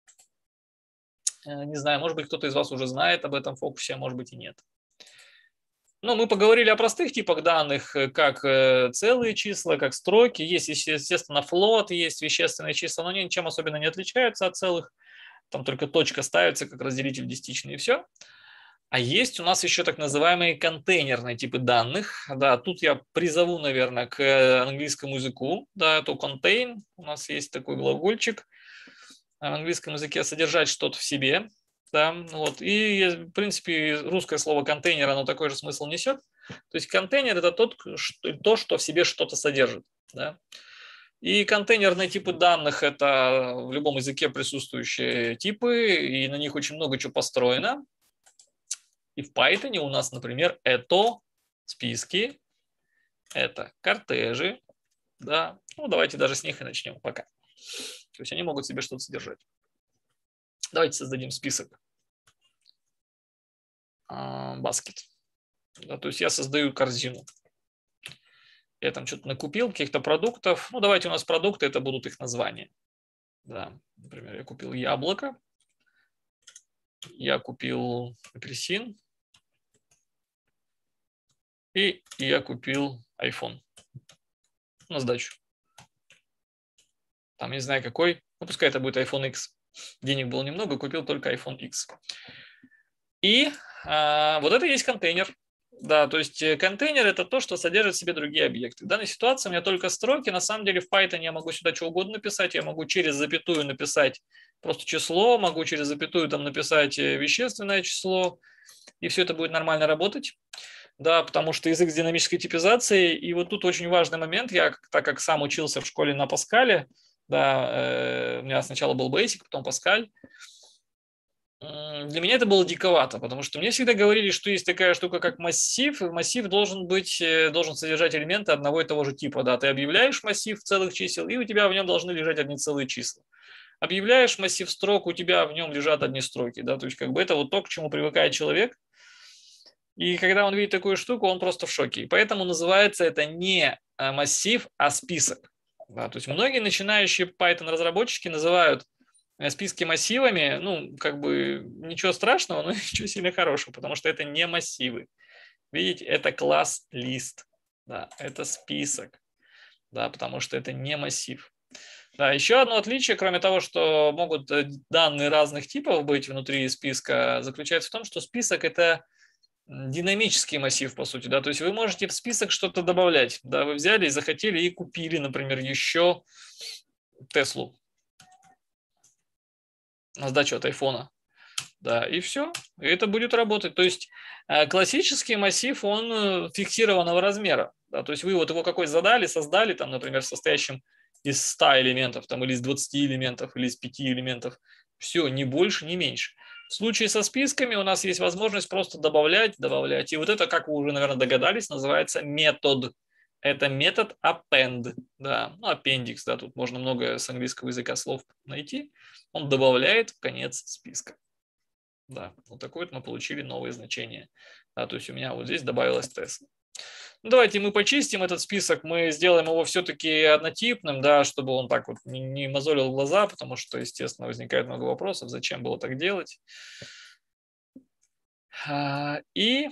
Не знаю, может быть, кто-то из вас уже знает об этом фокусе, а может быть и нет. Но мы поговорили о простых типах данных, как целые числа, как строки. Есть, естественно, float, есть вещественные числа, но они ничем особенно не отличаются от целых. Там только точка ставится как разделитель десятичный и все. А есть у нас еще так называемые контейнерные типы данных. Да, тут я призову, наверное, к английскому языку. Да, то contain, у нас есть такой глагольчик. В английском языке содержать что-то в себе. Да, вот. И, в принципе, русское слово контейнер, оно такой же смысл несет. То есть контейнер – это тот, что, то, что в себе что-то содержит. Да. И контейнерные типы данных – это в любом языке присутствующие типы, и на них очень много чего построено. И в Python у нас, например, это списки, это кортежи. Да. Ну, давайте даже с них и начнем пока. То есть они могут в себе что-то содержать. Давайте создадим список. Basket. Да, то есть я создаю корзину. Я там что-то накупил, каких-то продуктов. Ну, давайте у нас продукты, это будут их названия. Да. Например, я купил яблоко. Я купил апельсин. И я купил iPhone. На сдачу. Там не знаю какой. Ну, пускай это будет iPhone X. Денег было немного, купил только iPhone X. И а, вот это и есть контейнер. Да, то есть контейнер – это то, что содержит в себе другие объекты. В данной ситуации у меня только строки. На самом деле в Python я могу сюда что угодно написать. Я могу через запятую написать просто число, могу через запятую там написать вещественное число. И все это будет нормально работать. Да, потому что язык с динамической типизацией. И вот тут очень важный момент. Я, так как сам учился в школе на Паскале, да, э, у меня сначала был Basic, потом Паскаль. Для меня это было диковато, потому что мне всегда говорили, что есть такая штука, как массив, и массив должен быть, должен содержать элементы одного и того же типа. Да, ты объявляешь массив целых чисел, и у тебя в нем должны лежать одни целые числа. Объявляешь массив строк, у тебя в нем лежат одни строки. Да, то есть как бы это вот то, к чему привыкает человек. И когда он видит такую штуку, он просто в шоке. И поэтому называется это не массив, а список. Да, то есть многие начинающие Python-разработчики называют списки массивами, ну, как бы ничего страшного, но ничего сильно хорошего, потому что это не массивы. Видите, это класс лист, да, это список, да, потому что это не массив. Да, еще одно отличие, кроме того, что могут данные разных типов быть внутри списка, заключается в том, что список – это динамический массив, по сути, да, то есть вы можете в список что-то добавлять, да, вы взяли и захотели и купили, например, еще Теслу на сдачу от айфона, да, и все, и это будет работать. То есть классический массив, он фиксированного размера, да, то есть вы вот его какой задали, создали, там, например, состоящим из ста элементов, там, или из двадцати элементов, или из пяти элементов, все, ни больше, ни меньше. В случае со списками у нас есть возможность просто добавлять, добавлять, и вот это, как вы уже, наверное, догадались, называется метод. Это метод append, да, ну, appendix, да, тут можно много с английского языка слов найти. Он добавляет в конец списка. Да, вот такое вот мы получили новые значения. Да, то есть у меня вот здесь добавилась Tesla. Ну, давайте мы почистим этот список, мы сделаем его все-таки однотипным, да, чтобы он так вот не, не мозолил глаза, потому что, естественно, возникает много вопросов, зачем было так делать. И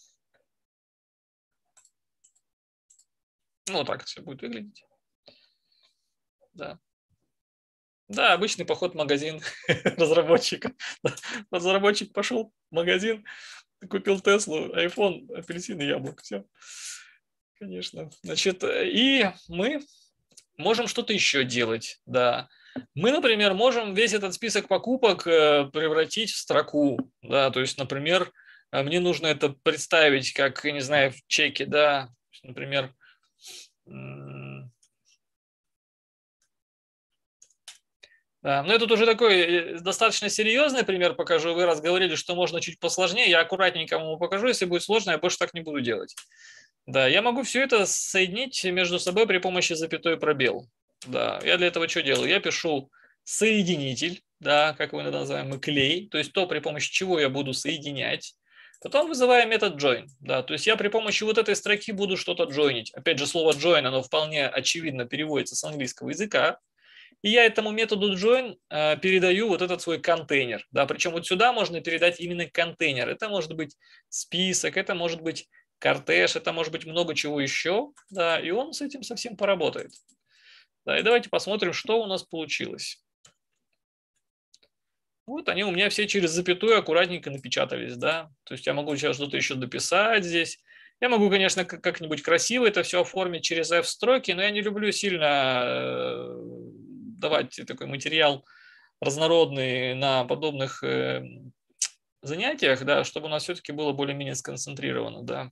ну, вот так все будет выглядеть. Да. Да, обычный поход в магазин разработчика. Разработчик пошел в магазин, купил Теслу, iPhone, апельсин и яблоко. Все. Конечно. Значит, и мы можем что-то еще делать. Да. Мы, например, можем весь этот список покупок превратить в строку. Да. То есть, например, мне нужно это представить, как, не знаю, в чеке, да. Например, да, но это уже такой достаточно серьезный пример покажу. Вы раз говорили, что можно чуть посложнее. Я аккуратненько ему покажу. Если будет сложно, я больше так не буду делать. Да, я могу все это соединить между собой при помощи запятой пробел. Да, я для этого что делаю? Я пишу соединитель, да, как его иногда называем, мы клей, то есть то, при помощи чего я буду соединять. Потом вызываю метод join, да, то есть я при помощи вот этой строки буду что-то joinить. Опять же, слово join, оно вполне очевидно переводится с английского языка. И я этому методу join э, передаю вот этот свой контейнер. Да, причем вот сюда можно передать именно контейнер. Это может быть список, это может быть кортеж, это может быть много чего еще. Да, и он с этим совсем поработает. Да, и давайте посмотрим, что у нас получилось. Вот они у меня все через запятую аккуратненько напечатались. Да? То есть я могу сейчас что-то еще дописать здесь. Я могу, конечно, как-нибудь красиво это все оформить через F-строки, но я не люблю сильно давать такой материал разнородный на подобных э, занятиях, да, чтобы у нас все-таки было более-менее сконцентрировано, да.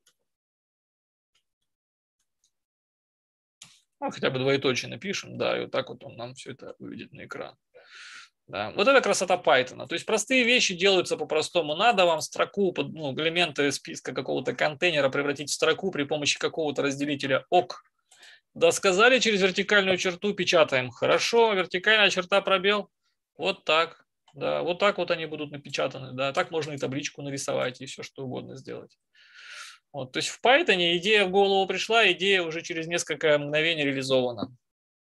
Ну, хотя бы двоеточие напишем, да, и вот так вот он нам все это выведет на экран. Да. Вот это красота Python. То есть простые вещи делаются по-простому. Надо вам строку, ну, элементы списка какого-то контейнера превратить в строку при помощи какого-то разделителя ок. Да, сказали, через вертикальную черту печатаем. Хорошо, вертикальная черта, пробел. Вот так. Да, вот так вот они будут напечатаны. Да, так можно и табличку нарисовать, и все что угодно сделать. Вот, то есть в Python идея в голову пришла, идея уже через несколько мгновений реализована.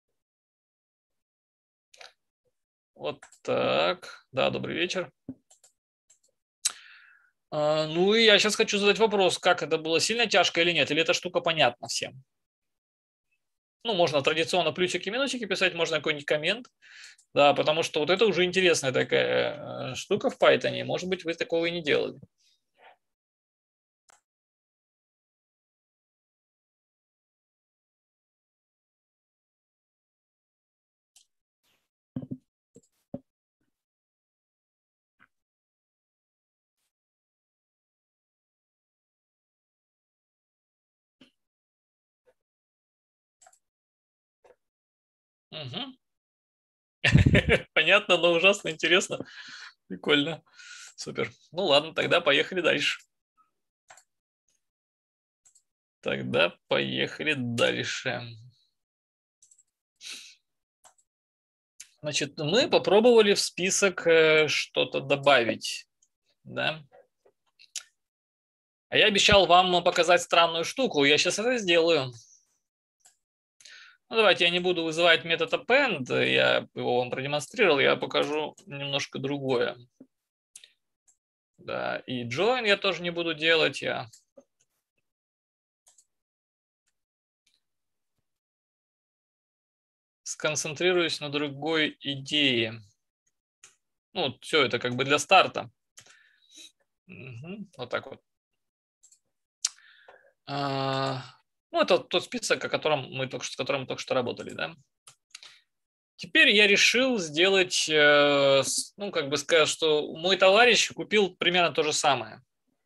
Вот так. Да, добрый вечер. А, ну и я сейчас хочу задать вопрос, как это было сильно тяжко или нет, или эта штука понятна всем? Ну, можно традиционно плюсики, минусики писать, можно какой-нибудь коммент. Да, потому что вот это уже интересная такая штука в Python. Может быть, вы такого и не делали. Угу. Понятно, но ужасно интересно. Прикольно. Супер. Ну ладно, тогда поехали дальше. Тогда поехали дальше. Значит, мы попробовали в список что-то добавить. Да? А я обещал вам показать странную штуку. Я сейчас это сделаю. Ну, давайте я не буду вызывать метод append. Я его вам продемонстрировал. Я покажу немножко другое. Да, и join я тоже не буду делать. Я сконцентрируюсь на другой идее. Ну, все это как бы для старта. Угу, вот так вот. А, ну, это тот список, о котором мы только что, с которым мы только что работали, да. Теперь я решил сделать, ну, как бы сказать, что мой товарищ купил примерно то же самое.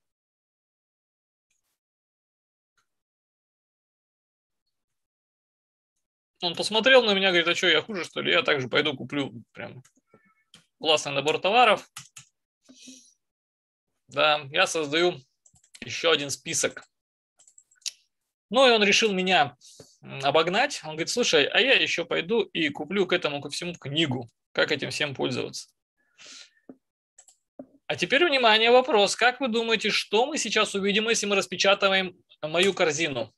Он посмотрел на меня, говорит, а что, я хуже, что ли? Я также пойду куплю прям классный набор товаров. Да, я создаю еще один список. Ну, и он решил меня обогнать. Он говорит, слушай, а я еще пойду и куплю к этому ко всему книгу, как этим всем пользоваться. А теперь, внимание, вопрос. Как вы думаете, что мы сейчас увидим, если мы распечатываем мою корзину?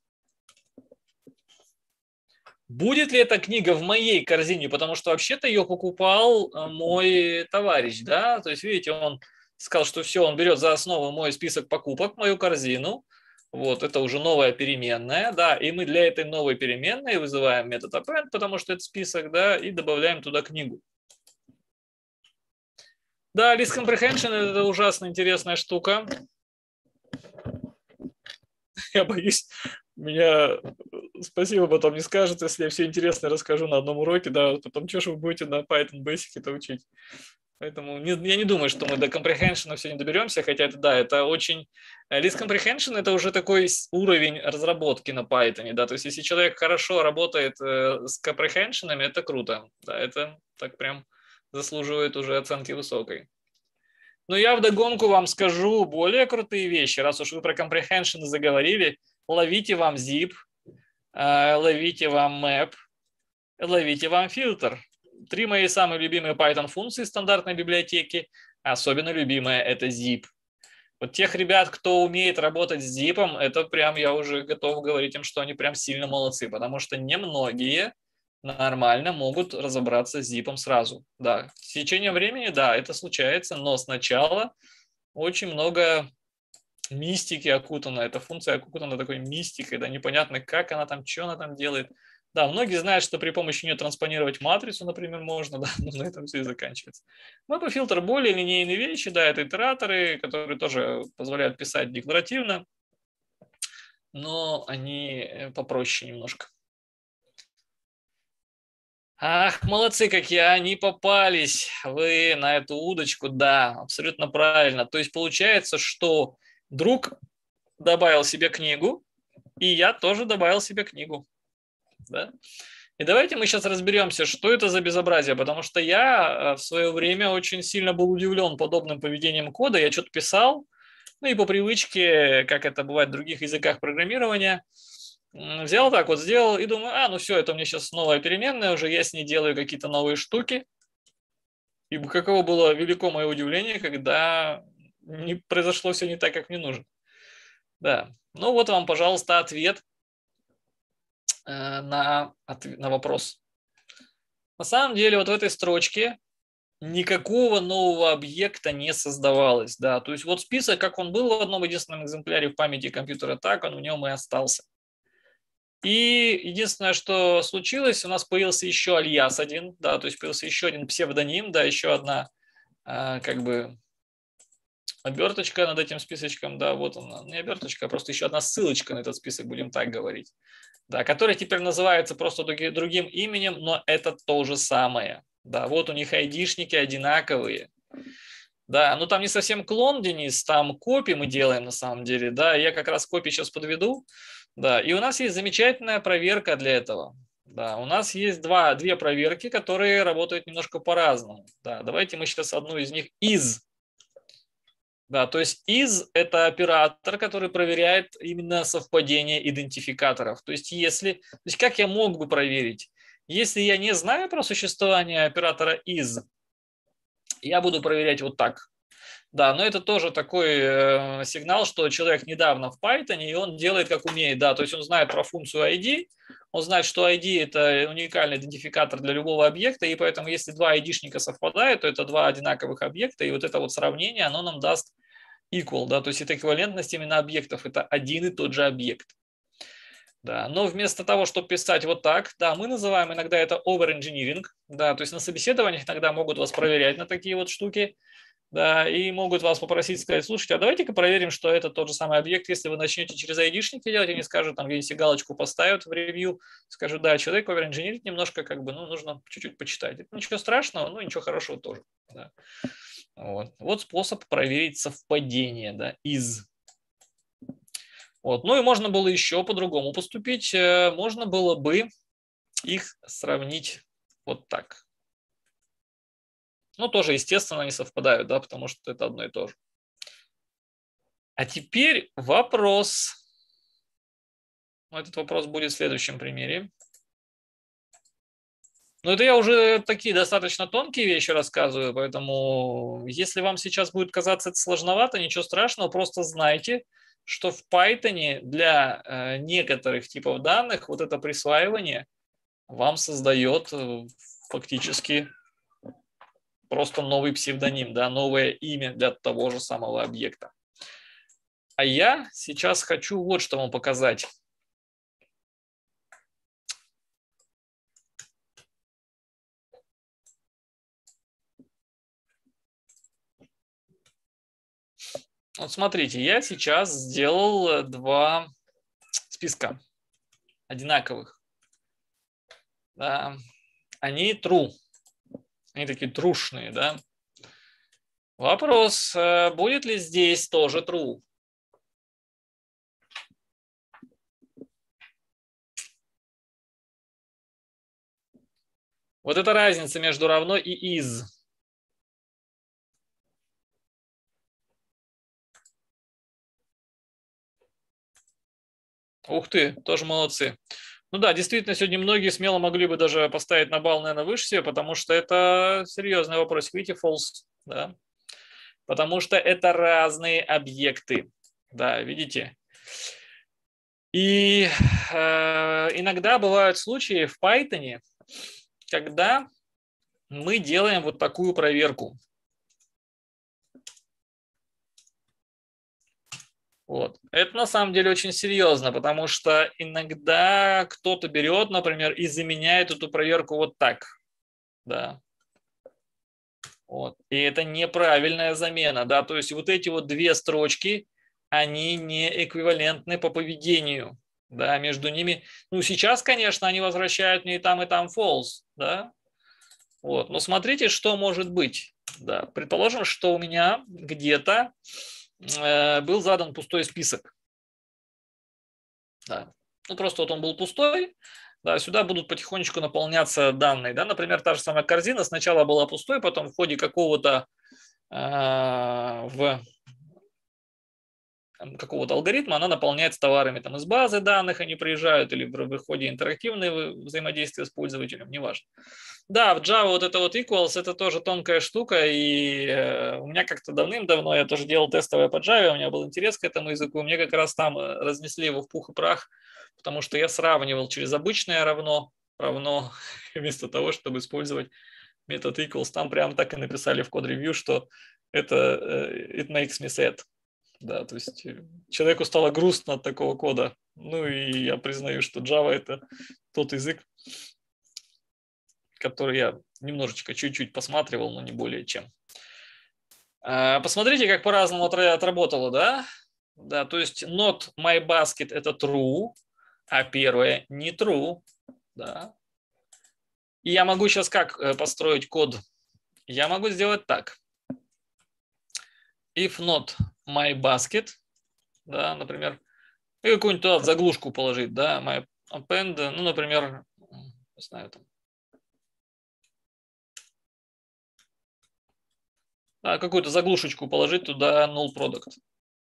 Будет ли эта книга в моей корзине? Потому что вообще-то ее покупал мой товарищ, да? То есть, видите, он сказал, что все, он берет за основу мой список покупок, мою корзину. Вот, это уже новая переменная, да, и мы для этой новой переменной вызываем метод append, потому что это список, да, и добавляем туда книгу. Да, list comprehension – это ужасно интересная штука. Я боюсь, меня спасибо потом не скажут, если я все интересное расскажу на одном уроке, да, потом что же вы будете на Python Basic это учить. Поэтому не, я не думаю, что мы до comprehension все не доберемся, хотя это, да, это очень... List comprehension – это уже такой уровень разработки на Python, да, то есть если человек хорошо работает э, с comprehension, это круто, да, это так прям заслуживает уже оценки высокой. Но я вдогонку вам скажу более крутые вещи, раз уж вы про comprehension заговорили, ловите вам zip, э, ловите вам map, ловите вам фильтр. Три мои самые любимые Python функции стандартной библиотеки, особенно любимая это zip. Вот тех ребят, кто умеет работать с zip, это прям я уже готов говорить им, что они прям сильно молодцы, потому что немногие нормально могут разобраться с zip сразу. Да, с течением времени, да, это случается, но сначала очень много мистики окутана, эта функция окутана такой мистикой, да, непонятно, как она там, что она там делает. Да, многие знают, что при помощи нее транспонировать матрицу, например, можно, да, но на этом все и заканчивается. Map-фильтр более линейные вещи, да, это итераторы, которые тоже позволяют писать декларативно, но они попроще немножко. Ах, молодцы какие, они попались вы на эту удочку, да, абсолютно правильно. То есть получается, что друг добавил себе книгу, и я тоже добавил себе книгу. Да? И давайте мы сейчас разберемся, что это за безобразие, потому что я в свое время очень сильно был удивлен подобным поведением кода. Я что-то писал, ну и по привычке, как это бывает в других языках программирования, взял так вот, сделал и думаю, а, ну все, это у меня сейчас новая переменная, уже я с ней делаю какие-то новые штуки. И каково было велико мое удивление, когда не произошло все не так, как мне нужно. Да, ну вот вам, пожалуйста, ответ на, на вопрос. На самом деле вот в этой строчке никакого нового объекта не создавалось. Да. То есть вот список, как он был в одном единственном экземпляре в памяти компьютера, так он в нем и остался. И единственное, что случилось, у нас появился еще альяс один, да, то есть появился еще один псевдоним, да, еще одна как бы оберточка над этим списочком, да, вот она, не оберточка, а просто еще одна ссылочка на этот список, будем так говорить. Да, который теперь называется просто другим именем, но это то же самое. Да, вот у них айдишники одинаковые. Да, ну там не совсем клон, Денис, там копии мы делаем на самом деле. Да, я как раз копии сейчас подведу. Да, и у нас есть замечательная проверка для этого. Да, у нас есть два, две проверки, которые работают немножко по-разному. Да, давайте мы сейчас одну из них из. Да, то есть из – это оператор, который проверяет именно совпадение идентификаторов. То есть если, то есть как я мог бы проверить? Если я не знаю про существование оператора из, я буду проверять вот так. Да, но это тоже такой э, сигнал, что человек недавно в Python, и он делает как умеет, да, то есть он знает про функцию ай ди, он знает, что ай ди – это уникальный идентификатор для любого объекта, и поэтому если два айдишника совпадают, то это два одинаковых объекта, и вот это вот сравнение, оно нам даст equal, да, то есть это эквивалентность именно объектов, это один и тот же объект. Да, но вместо того, чтобы писать вот так, да, мы называем иногда это over-engineering, да, то есть на собеседованиях иногда могут вас проверять на такие вот штуки, да, и могут вас попросить сказать, слушайте, а давайте-ка проверим, что это тот же самый объект. Если вы начнете через айдишники делать, они скажут, там где-нибудь галочку поставят в ревью, скажут, да, человек оверинженерит немножко, как бы, ну, нужно чуть-чуть почитать. Это ничего страшного, ну, ничего хорошего тоже. Да. Вот. Вот способ проверить совпадение, да, из. Вот. Ну и можно было еще по-другому поступить. Можно было бы их сравнить вот так. Ну, тоже, естественно, они совпадают, да, потому что это одно и то же. А теперь вопрос. Этот вопрос будет в следующем примере. Но это я уже такие достаточно тонкие вещи рассказываю, поэтому если вам сейчас будет казаться это сложновато, ничего страшного, просто знайте, что в Python для некоторых типов данных вот это присваивание вам создает фактически просто новый псевдоним, да, новое имя для того же самого объекта. А я сейчас хочу вот что вам показать. Вот смотрите, я сейчас сделал два списка одинаковых. Да. Они true. Они такие трушные, да. Вопрос, будет ли здесь тоже true? Вот это разница между равно и is. Ух ты, тоже молодцы. Ну да, действительно, сегодня многие смело могли бы даже поставить на балл, наверное, выше себе, потому что это серьезный вопрос. Видите, false, да? Потому что это разные объекты. Да, видите? И э, иногда бывают случаи в Python, когда мы делаем вот такую проверку. Вот. Это на самом деле очень серьезно, потому что иногда кто-то берет, например, и заменяет эту проверку вот так. Да. Вот. И это неправильная замена. Да? То есть вот эти вот две строчки, они не эквивалентны по поведению. Да? Между ними, ну сейчас, конечно, они возвращают мне и там, и там false. Да? Вот. Но смотрите, что может быть. Да. Предположим, что у меня где-то э, был задан пустой список. Да. Ну, просто вот он был пустой, да, сюда будут потихонечку наполняться данные. Да? Например, та же самая корзина сначала была пустой, потом в ходе какого-то э, в какого-то алгоритма она наполняется товарами там, из базы данных, они приезжают, или в ходе интерактивного взаимодействия с пользователем, неважно. Да, в Java вот это вот equals, это тоже тонкая штука, и э, у меня как-то давным-давно, я тоже делал тестовое по Java, у меня был интерес к этому языку, мне как раз там разнесли его в пух и прах, потому что я сравнивал через обычное равно, равно, вместо того, чтобы использовать метод equals, там прям так и написали в код-ревью, что это it makes me sad. Да, то есть человеку стало грустно от такого кода. Ну и я признаю, что Java это тот язык, который я немножечко чуть-чуть посматривал, но не более чем. Посмотрите, как по-разному отработало, да? Да, то есть not my basket это true, а первое не true, да. И я могу сейчас как построить код? Я могу сделать так. If not my basket, да, например, и какую-нибудь туда заглушку положить, да, my append, ну, например, не знаю, там, да, какую-то заглушечку положить туда null product.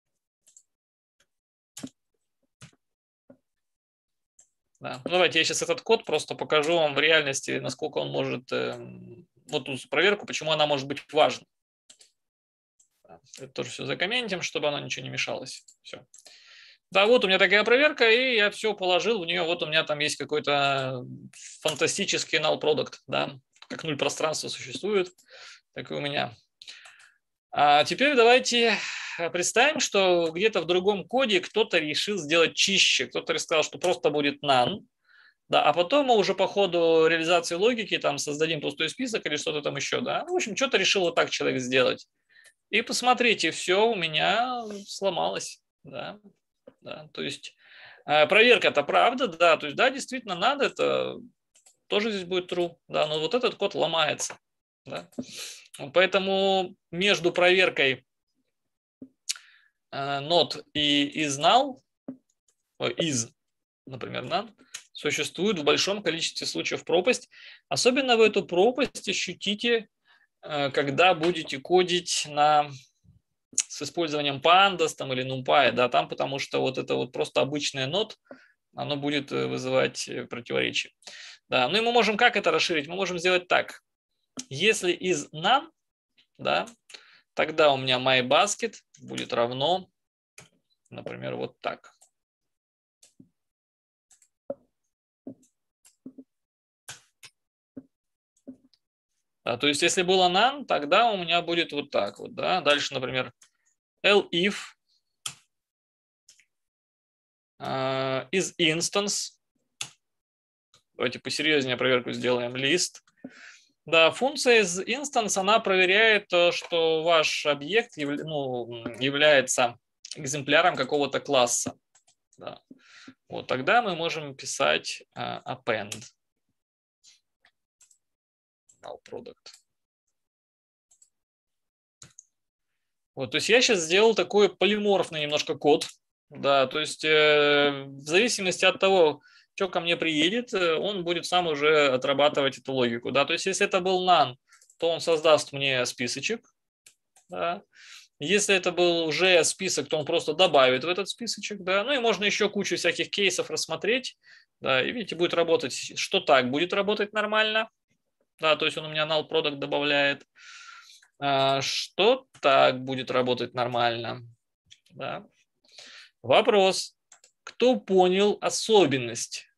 Да. Ну, давайте я сейчас этот код просто покажу вам в реальности, насколько он может, э, вот эту проверку, почему она может быть важна. Это тоже все закомментим, чтобы оно ничего не мешалось. Все. Да, вот у меня такая проверка, и я все положил в нее. Вот у меня там есть какой-то фантастический null product, да, как нуль пространства существует, так и у меня. А теперь давайте представим, что где-то в другом коде кто-то решил сделать чище, кто-то сказал, что просто будет none, да, а потом мы уже по ходу реализации логики там создадим пустой список или что-то там еще, да. В общем, что-то решил вот так человек сделать. И посмотрите, все у меня сломалось, да. Да, то есть проверка-то правда, да, то есть да, действительно надо, это тоже здесь будет true, да, но вот этот код ломается, да. Поэтому между проверкой not и is null, is, например, none, существует в большом количестве случаев пропасть. Особенно вы эту пропасть ощутите, когда будете кодить на с использованием pandas там, или numpy, да, там, потому что вот это вот просто обычное not, оно будет вызывать противоречие. Да, ну и мы можем как это расширить? Мы можем сделать так. Если is none, да, тогда у меня myBasket будет равно, например, вот так. Да, то есть, если было none, тогда у меня будет вот так вот, да. Дальше, например, elif uh, is instance. Давайте посерьезнее проверку сделаем. List. Да, функция из instance, она проверяет, что ваш объект яв, ну, является экземпляром какого-то класса. Да. Вот тогда мы можем писать uh, append. Null product. Вот, то есть я сейчас сделал такой полиморфный немножко код. Да, то есть э, в зависимости от того, что ко мне приедет, он будет сам уже отрабатывать эту логику. Да, то есть если это был none, то он создаст мне списочек. Да. Если это был уже список, то он просто добавит в этот списочек. Да. Ну и можно еще кучу всяких кейсов рассмотреть. Да, и видите, будет работать, что так будет работать нормально. Да, то есть он у меня null product добавляет. А, что так будет работать нормально. Да. Вопрос. Кто понял особенность?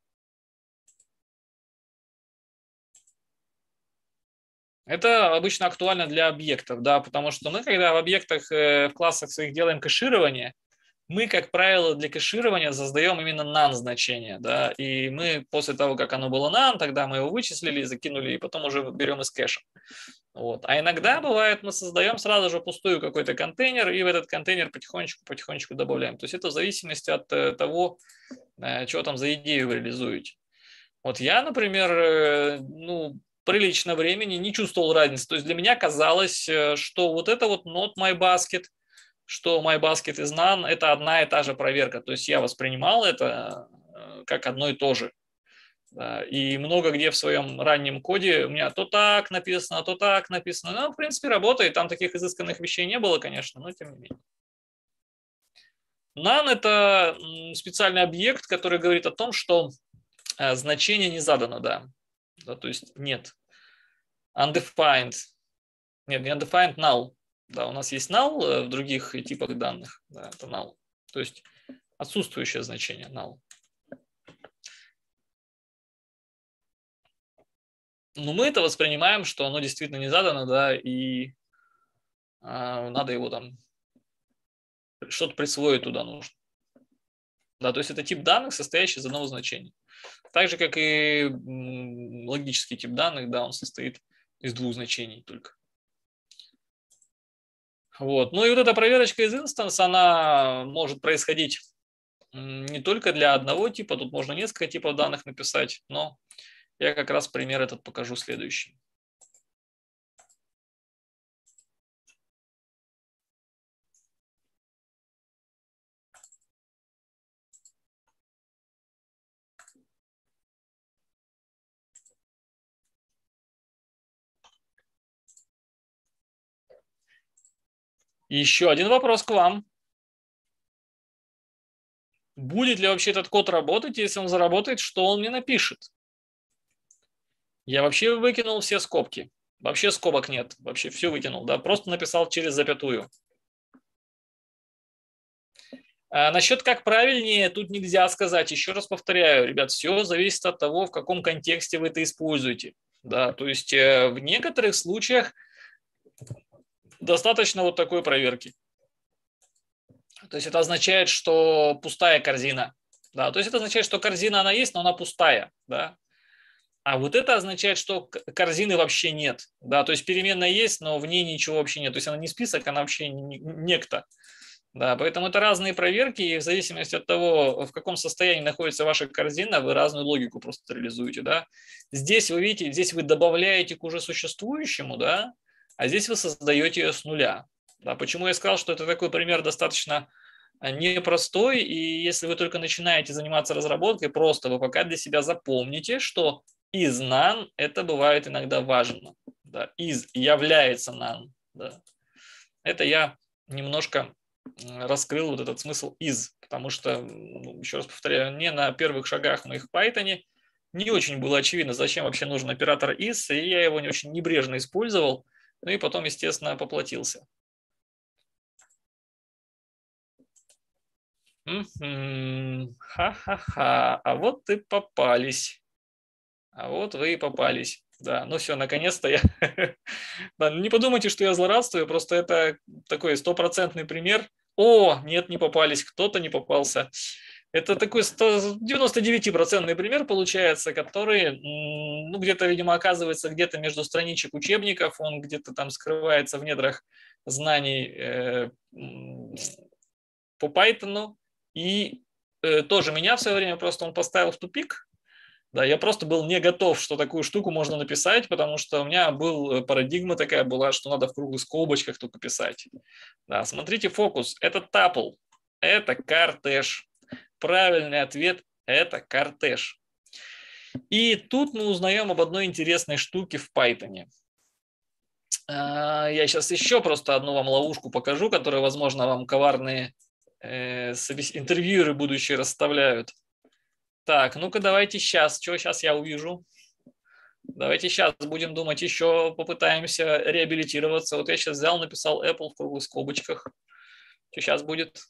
Это обычно актуально для объектов, да, потому что мы, когда в объектах, в классах своих делаем кэширование, мы, как правило, для кэширования создаем именно none значение, да, и мы после того, как оно было none, тогда мы его вычислили, закинули, и потом уже берем из кэша. Вот. А иногда бывает, мы создаем сразу же пустую какой-то контейнер, и в этот контейнер потихонечку-потихонечку добавляем. То есть это в зависимости от того, что там за идею вы реализуете. Вот я, например, ну, прилично времени не чувствовал разницы. То есть для меня казалось, что вот это вот not myBasket, что myBasket is none, это одна и та же проверка. То есть я воспринимал это как одно и то же. И много где в своем раннем коде у меня то так написано, то так написано. Ну, в принципе, работает. Там таких изысканных вещей не было, конечно, но тем не менее. None – это специальный объект, который говорит о том, что значение не задано, да. Да, то есть нет. Undefined. Нет, не undefined, null. Да, у нас есть null в других типах данных. Да, это null. То есть отсутствующее значение null. Но мы это воспринимаем, что оно действительно не задано, да, и а, надо его там что-то присвоить туда нужно. Да, то есть это тип данных, состоящий из одного значения. Так же, как и логический тип данных, да, он состоит из двух значений только. Вот. Ну и вот эта проверочка из instance, она может происходить не только для одного типа, тут можно несколько типов данных написать, но я как раз пример этот покажу следующий. Еще один вопрос к вам. Будет ли вообще этот код работать? Если он заработает, что он мне напишет? Я вообще выкинул все скобки. Вообще скобок нет. Вообще все выкинул. Да? Просто написал через запятую. А насчет как правильнее, тут нельзя сказать. Еще раз повторяю, ребят, все зависит от того, в каком контексте вы это используете. Да, то есть в некоторых случаях достаточно вот такой проверки. То есть это означает, что пустая корзина. Да, то есть это означает, что корзина она есть, но она пустая. Да. А вот это означает, что корзины вообще нет. Да, то есть переменная есть, но в ней ничего вообще нет. То есть она не список, она вообще некто. Да, поэтому это разные проверки, и в зависимости от того, в каком состоянии находится ваша корзина, вы разную логику просто реализуете. Да. Здесь вы видите, здесь вы добавляете к уже существующему, да, а здесь вы создаете ее с нуля. Да, почему я сказал, что это такой пример достаточно непростой, и если вы только начинаете заниматься разработкой, просто вы пока для себя запомните, что из none это бывает иногда важно. Да, из является none. Да. Это я немножко раскрыл вот этот смысл из, потому что, ну, еще раз повторяю, не на первых шагах моих в Python не очень было очевидно, зачем вообще нужен оператор is, и я его не очень небрежно использовал, ну и потом, естественно, поплатился. Ха-ха-ха, а вот и попались. А вот вы и попались. Да, ну все, наконец-то я... да, не подумайте, что я злорадствую, просто это такой стопроцентный пример. О, нет, не попались, кто-то не попался. Это такой девяносто девять процентный пример получается, который, ну, где-то, видимо, оказывается где-то между страничек учебников, он где-то там скрывается в недрах знаний э, по Python, и э, тоже меня в свое время просто он поставил в тупик. Да, я просто был не готов, что такую штуку можно написать, потому что у меня был парадигма такая была, что надо в круглых скобочках только писать. Да, смотрите фокус. Это тапл, это кортеж. Правильный ответ – это кортеж. И тут мы узнаем об одной интересной штуке в Python. Я сейчас еще просто одну вам ловушку покажу, которую, возможно, вам коварные интервьюеры будущие расставляют. Так, ну-ка давайте сейчас. Что сейчас я увижу? Давайте сейчас будем думать еще, попытаемся реабилитироваться. Вот я сейчас взял, написал Apple в круглых скобочках. Что сейчас будет?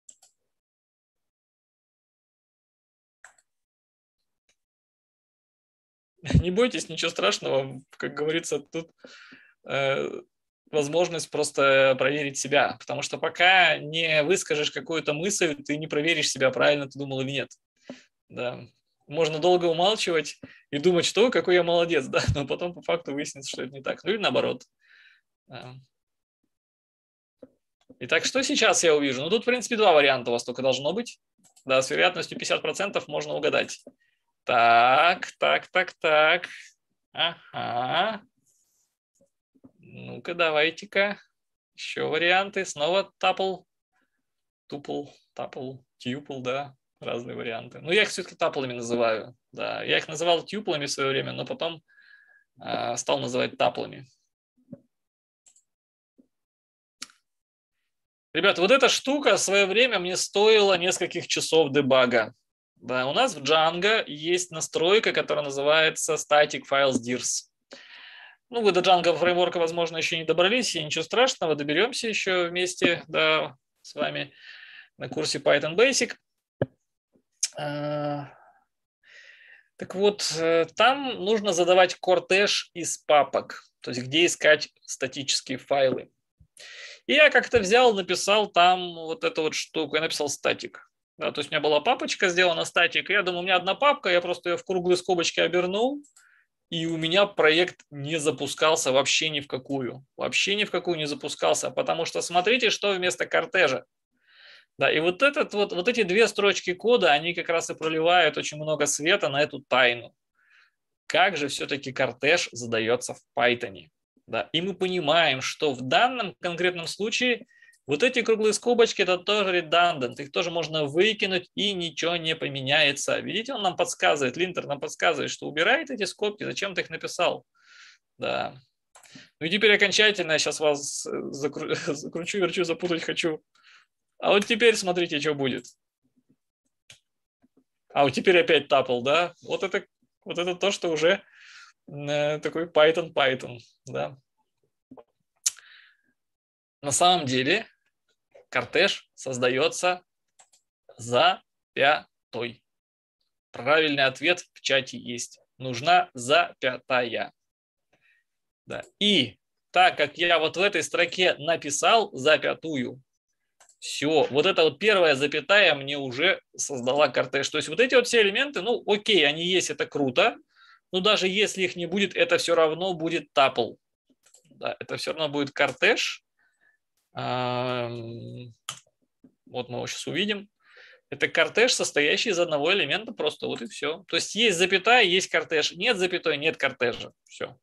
Не бойтесь, ничего страшного. Как говорится, тут э, возможность просто проверить себя. Потому что пока не выскажешь какую-то мысль, ты не проверишь себя, правильно ты думал или нет. Да. Можно долго умалчивать и думать, что какой я молодец, да, но потом по факту выяснится, что это не так. Ну или наоборот. Да. Итак, что сейчас я увижу? Ну тут, в принципе, два варианта у вас только должно быть. Да, с вероятностью пятьдесят процентов можно угадать. Так, так, так, так. Ага. Ну-ка, давайте-ка. Еще варианты. Снова тапл, тупл, тапл, тюпл, да. Разные варианты. Ну, я их все-таки таплами называю. Да, я их называл тюплами в свое время, но потом э, стал называть таплами. Ребята, вот эта штука в свое время мне стоила нескольких часов дебага. Да, у нас в Django есть настройка, которая называется Static Files Dirs. Ну, вы до Django фреймворка, возможно, еще не добрались, и ничего страшного, доберемся еще вместе, да, с вами на курсе Python Basic. Так вот, там нужно задавать кортеж из папок, то есть где искать статические файлы. И я как-то взял, написал там вот эту вот штуку, я написал статик. Да, то есть у меня была папочка сделана статик, и я думаю, у меня одна папка, я просто ее в круглые скобочки обернул, и у меня проект не запускался вообще ни в какую. Вообще ни в какую не запускался, потому что смотрите, что вместо кортежа. Да, и вот, этот, вот, вот эти две строчки кода, они как раз и проливают очень много света на эту тайну. Как же все-таки кортеж задается в Python? Да, и мы понимаем, что в данном конкретном случае вот эти круглые скобочки – это тоже redundant, их тоже можно выкинуть, и ничего не поменяется. Видите, он нам подсказывает, линтер нам подсказывает, что убирает эти скобки, зачем ты их написал. Да. Ну и теперь окончательно я сейчас вас закру... закручу, верчу, запутать хочу. А вот теперь смотрите, что будет. А вот теперь опять тапл, да? Вот это, вот это то, что уже э, такой Python-Python, да. На самом деле кортеж создается запятой. Правильный ответ в чате есть. Нужна запятая. Да. И так как я вот в этой строке написал запятую, все, вот эта вот первая запятая мне уже создала кортеж. То есть вот эти вот все элементы, ну окей, они есть, это круто, но даже если их не будет, это все равно будет тапл. Да, это все равно будет кортеж. Вот мы его сейчас увидим. Это кортеж, состоящий из одного элемента, просто вот и все. То есть есть запятая, есть кортеж. Нет запятой, нет кортежа. Все.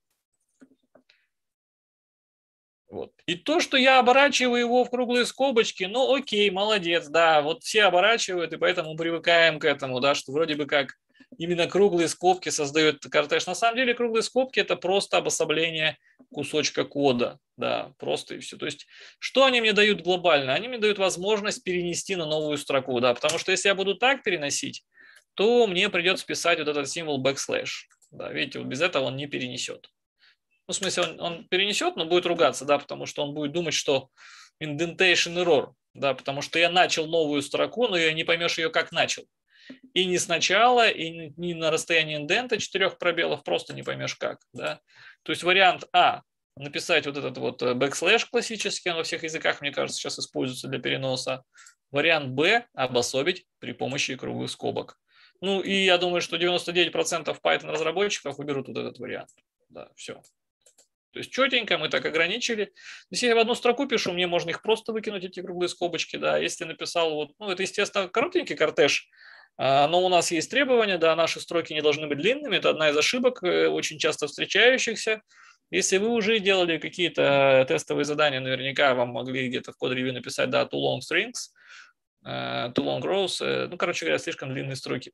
Вот. И то, что я оборачиваю его в круглые скобочки, ну окей, молодец, да, вот все оборачивают, и поэтому привыкаем к этому, да, что вроде бы как именно круглые скобки создают кортеж. На самом деле круглые скобки – это просто обособление кусочка кода, да, просто и все. То есть что они мне дают глобально? Они мне дают возможность перенести на новую строку, да, потому что если я буду так переносить, то мне придется писать вот этот символ backslash. Да, видите, вот без этого он не перенесет. Ну, в смысле, он, он перенесет, но будет ругаться, да, потому что он будет думать, что indentation error, да, потому что я начал новую строку, но я не поймешь ее, как начал. И не сначала, и не на расстоянии индента четырех пробелов, просто не поймешь как, да. То есть вариант А – написать вот этот вот backslash классический, он во всех языках, мне кажется, сейчас используется для переноса. Вариант Б – обособить при помощи круглых скобок. Ну, и я думаю, что девяносто девять процентов Python разработчиков выберут вот этот вариант. Да, все. То есть четенько мы так ограничили. Если я в одну строку пишу, мне можно их просто выкинуть, эти круглые скобочки. Да. Если написал, вот, ну это, естественно, коротенький кортеж, но у нас есть требования, да, наши строки не должны быть длинными. Это одна из ошибок, очень часто встречающихся. Если вы уже делали какие-то тестовые задания, наверняка вам могли где-то в код-ревью написать, да, too long strings, too long rows, ну, короче говоря, слишком длинные строки.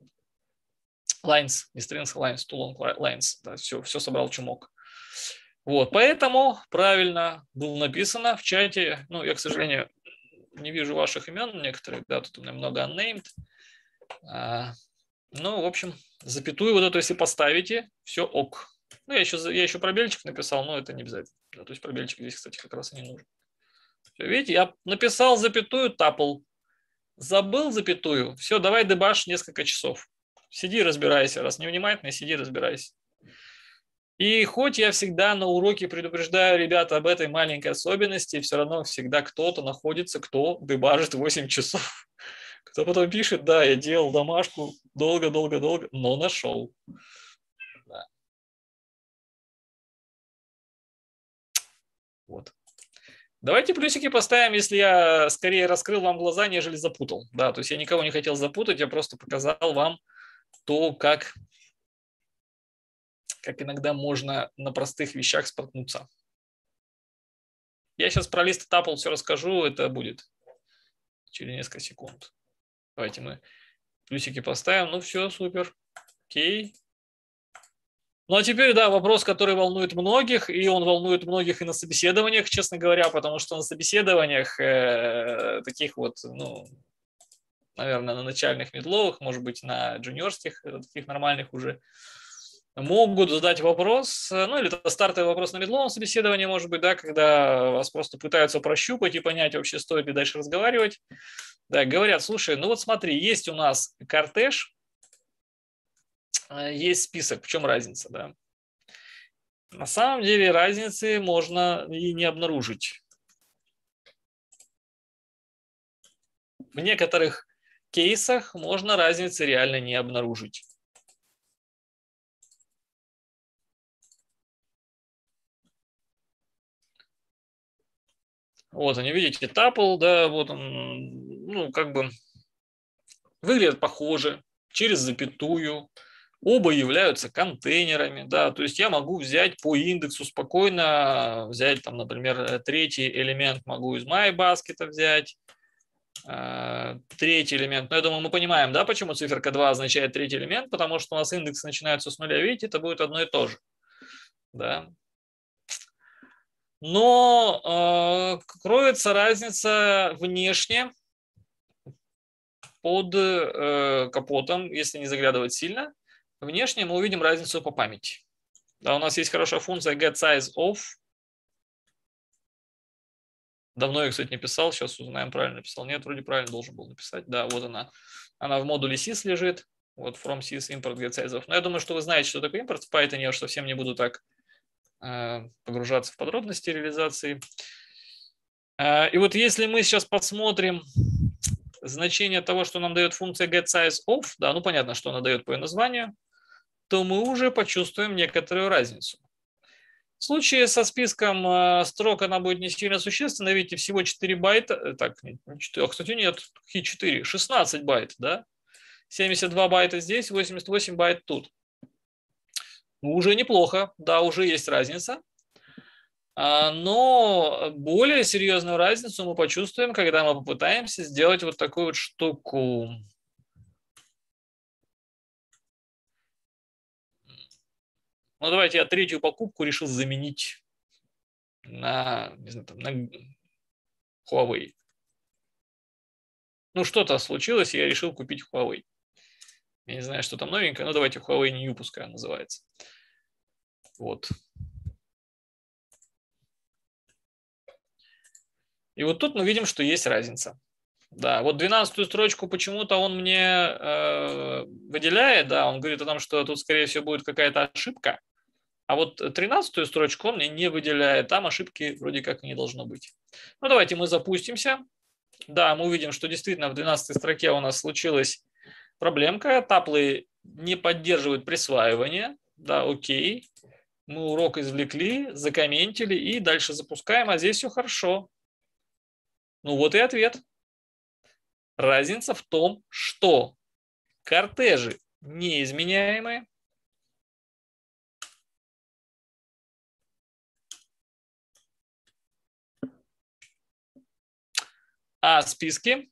Lines, не strings, lines, too long lines, да, все, все собрал чумок. Вот, поэтому правильно было написано в чате. Ну, я, к сожалению, не вижу ваших имен некоторых, да, тут у меня много unnamed. А, ну, в общем, запятую вот эту, если поставите, все ок. Ну, я еще, я еще пробельчик написал, но это не обязательно. Да, то есть пробельчик здесь, кстати, как раз и не нужен. Все, видите, я написал запятую, тапл. Забыл запятую. Все, давай дебаш несколько часов. Сиди, разбирайся. Раз невнимательный, сиди, разбирайся. И хоть я всегда на уроке предупреждаю ребят об этой маленькой особенности, все равно всегда кто-то находится, кто дебажит восемь часов. Кто потом пишет, да, я делал домашку долго-долго-долго, но нашел. Да. Вот. Давайте плюсики поставим, если я скорее раскрыл вам глаза, нежели запутал. Да, то есть я никого не хотел запутать, я просто показал вам то, как... как иногда можно на простых вещах споткнуться. Я сейчас про лист тапл все расскажу, это будет через несколько секунд. Давайте мы плюсики поставим. Ну все, супер. Окей. Ну а теперь, да, вопрос, который волнует многих, и он волнует многих и на собеседованиях, честно говоря, потому что на собеседованиях э, таких вот, ну, наверное, на начальных медловых, может быть, на джуниорских, таких нормальных уже, могут задать вопрос, ну или это стартовый вопрос на медловом собеседовании, может быть, да, когда вас просто пытаются прощупать и понять вообще, стоит ли дальше разговаривать. Да, говорят, слушай, ну вот смотри, есть у нас кортеж, есть список, в чем разница, да? На самом деле разницы можно и не обнаружить. В некоторых кейсах можно разницы реально не обнаружить. Вот они, видите, тапл, да, вот он, ну, как бы выглядят похоже, через запятую. Оба являются контейнерами, да, то есть я могу взять по индексу спокойно, взять там, например, третий элемент могу из MyBasket взять, третий элемент, но я думаю, мы понимаем, да, почему циферка два означает третий элемент, потому что у нас индексы начинаются с нуля, видите, это будет одно и то же, да. Но э, кроется разница внешне под э, капотом, если не заглядывать сильно. Внешне мы увидим разницу по памяти. Да, у нас есть хорошая функция getSizeOf. Давно я, кстати, не писал, сейчас узнаем, правильно написал. Нет, вроде правильно должен был написать. Да, вот она. Она в модуле sys лежит. Вот from sys import get size. Но я думаю, что вы знаете, что такое импорт в Python. Я уж совсем не буду так э, погружаться в подробности реализации. Э, и вот если мы сейчас посмотрим значение того, что нам дает функция getSizeOf, да, ну понятно, что она дает по ее названию, то мы уже почувствуем некоторую разницу. В случае со списком э, строк она будет не сильно существенна. Видите, всего четыре байта. Так, не четыре, а, кстати, нет, какие четыре? шестнадцать байт, да? семьдесят два байта здесь, восемьдесят восемь байт тут. Ну, уже неплохо, да, уже есть разница. А, но более серьезную разницу мы почувствуем, когда мы попытаемся сделать вот такую вот штуку. Ну, давайте я третью покупку решил заменить на, не знаю, там, на Huawei. Ну, что-то случилось, и я решил купить Huawei. Я не знаю, что там новенькое, но давайте Huawei New пускай называется. Вот. И вот тут мы видим, что есть разница. Да, вот двенадцатую строчку почему-то он мне э, выделяет, да, он говорит о том, что тут, скорее всего, будет какая-то ошибка. А вот тринадцатую строчку он мне не выделяет, там ошибки вроде как не должно быть. Ну, давайте мы запустимся. Да, мы увидим, что действительно в двенадцатой строке у нас случилась проблемка. Таплы не поддерживают присваивание. Да, окей. Мы урок извлекли, закомментили и дальше запускаем, а здесь все хорошо. Ну вот и ответ. Разница в том, что кортежи неизменяемые, а списки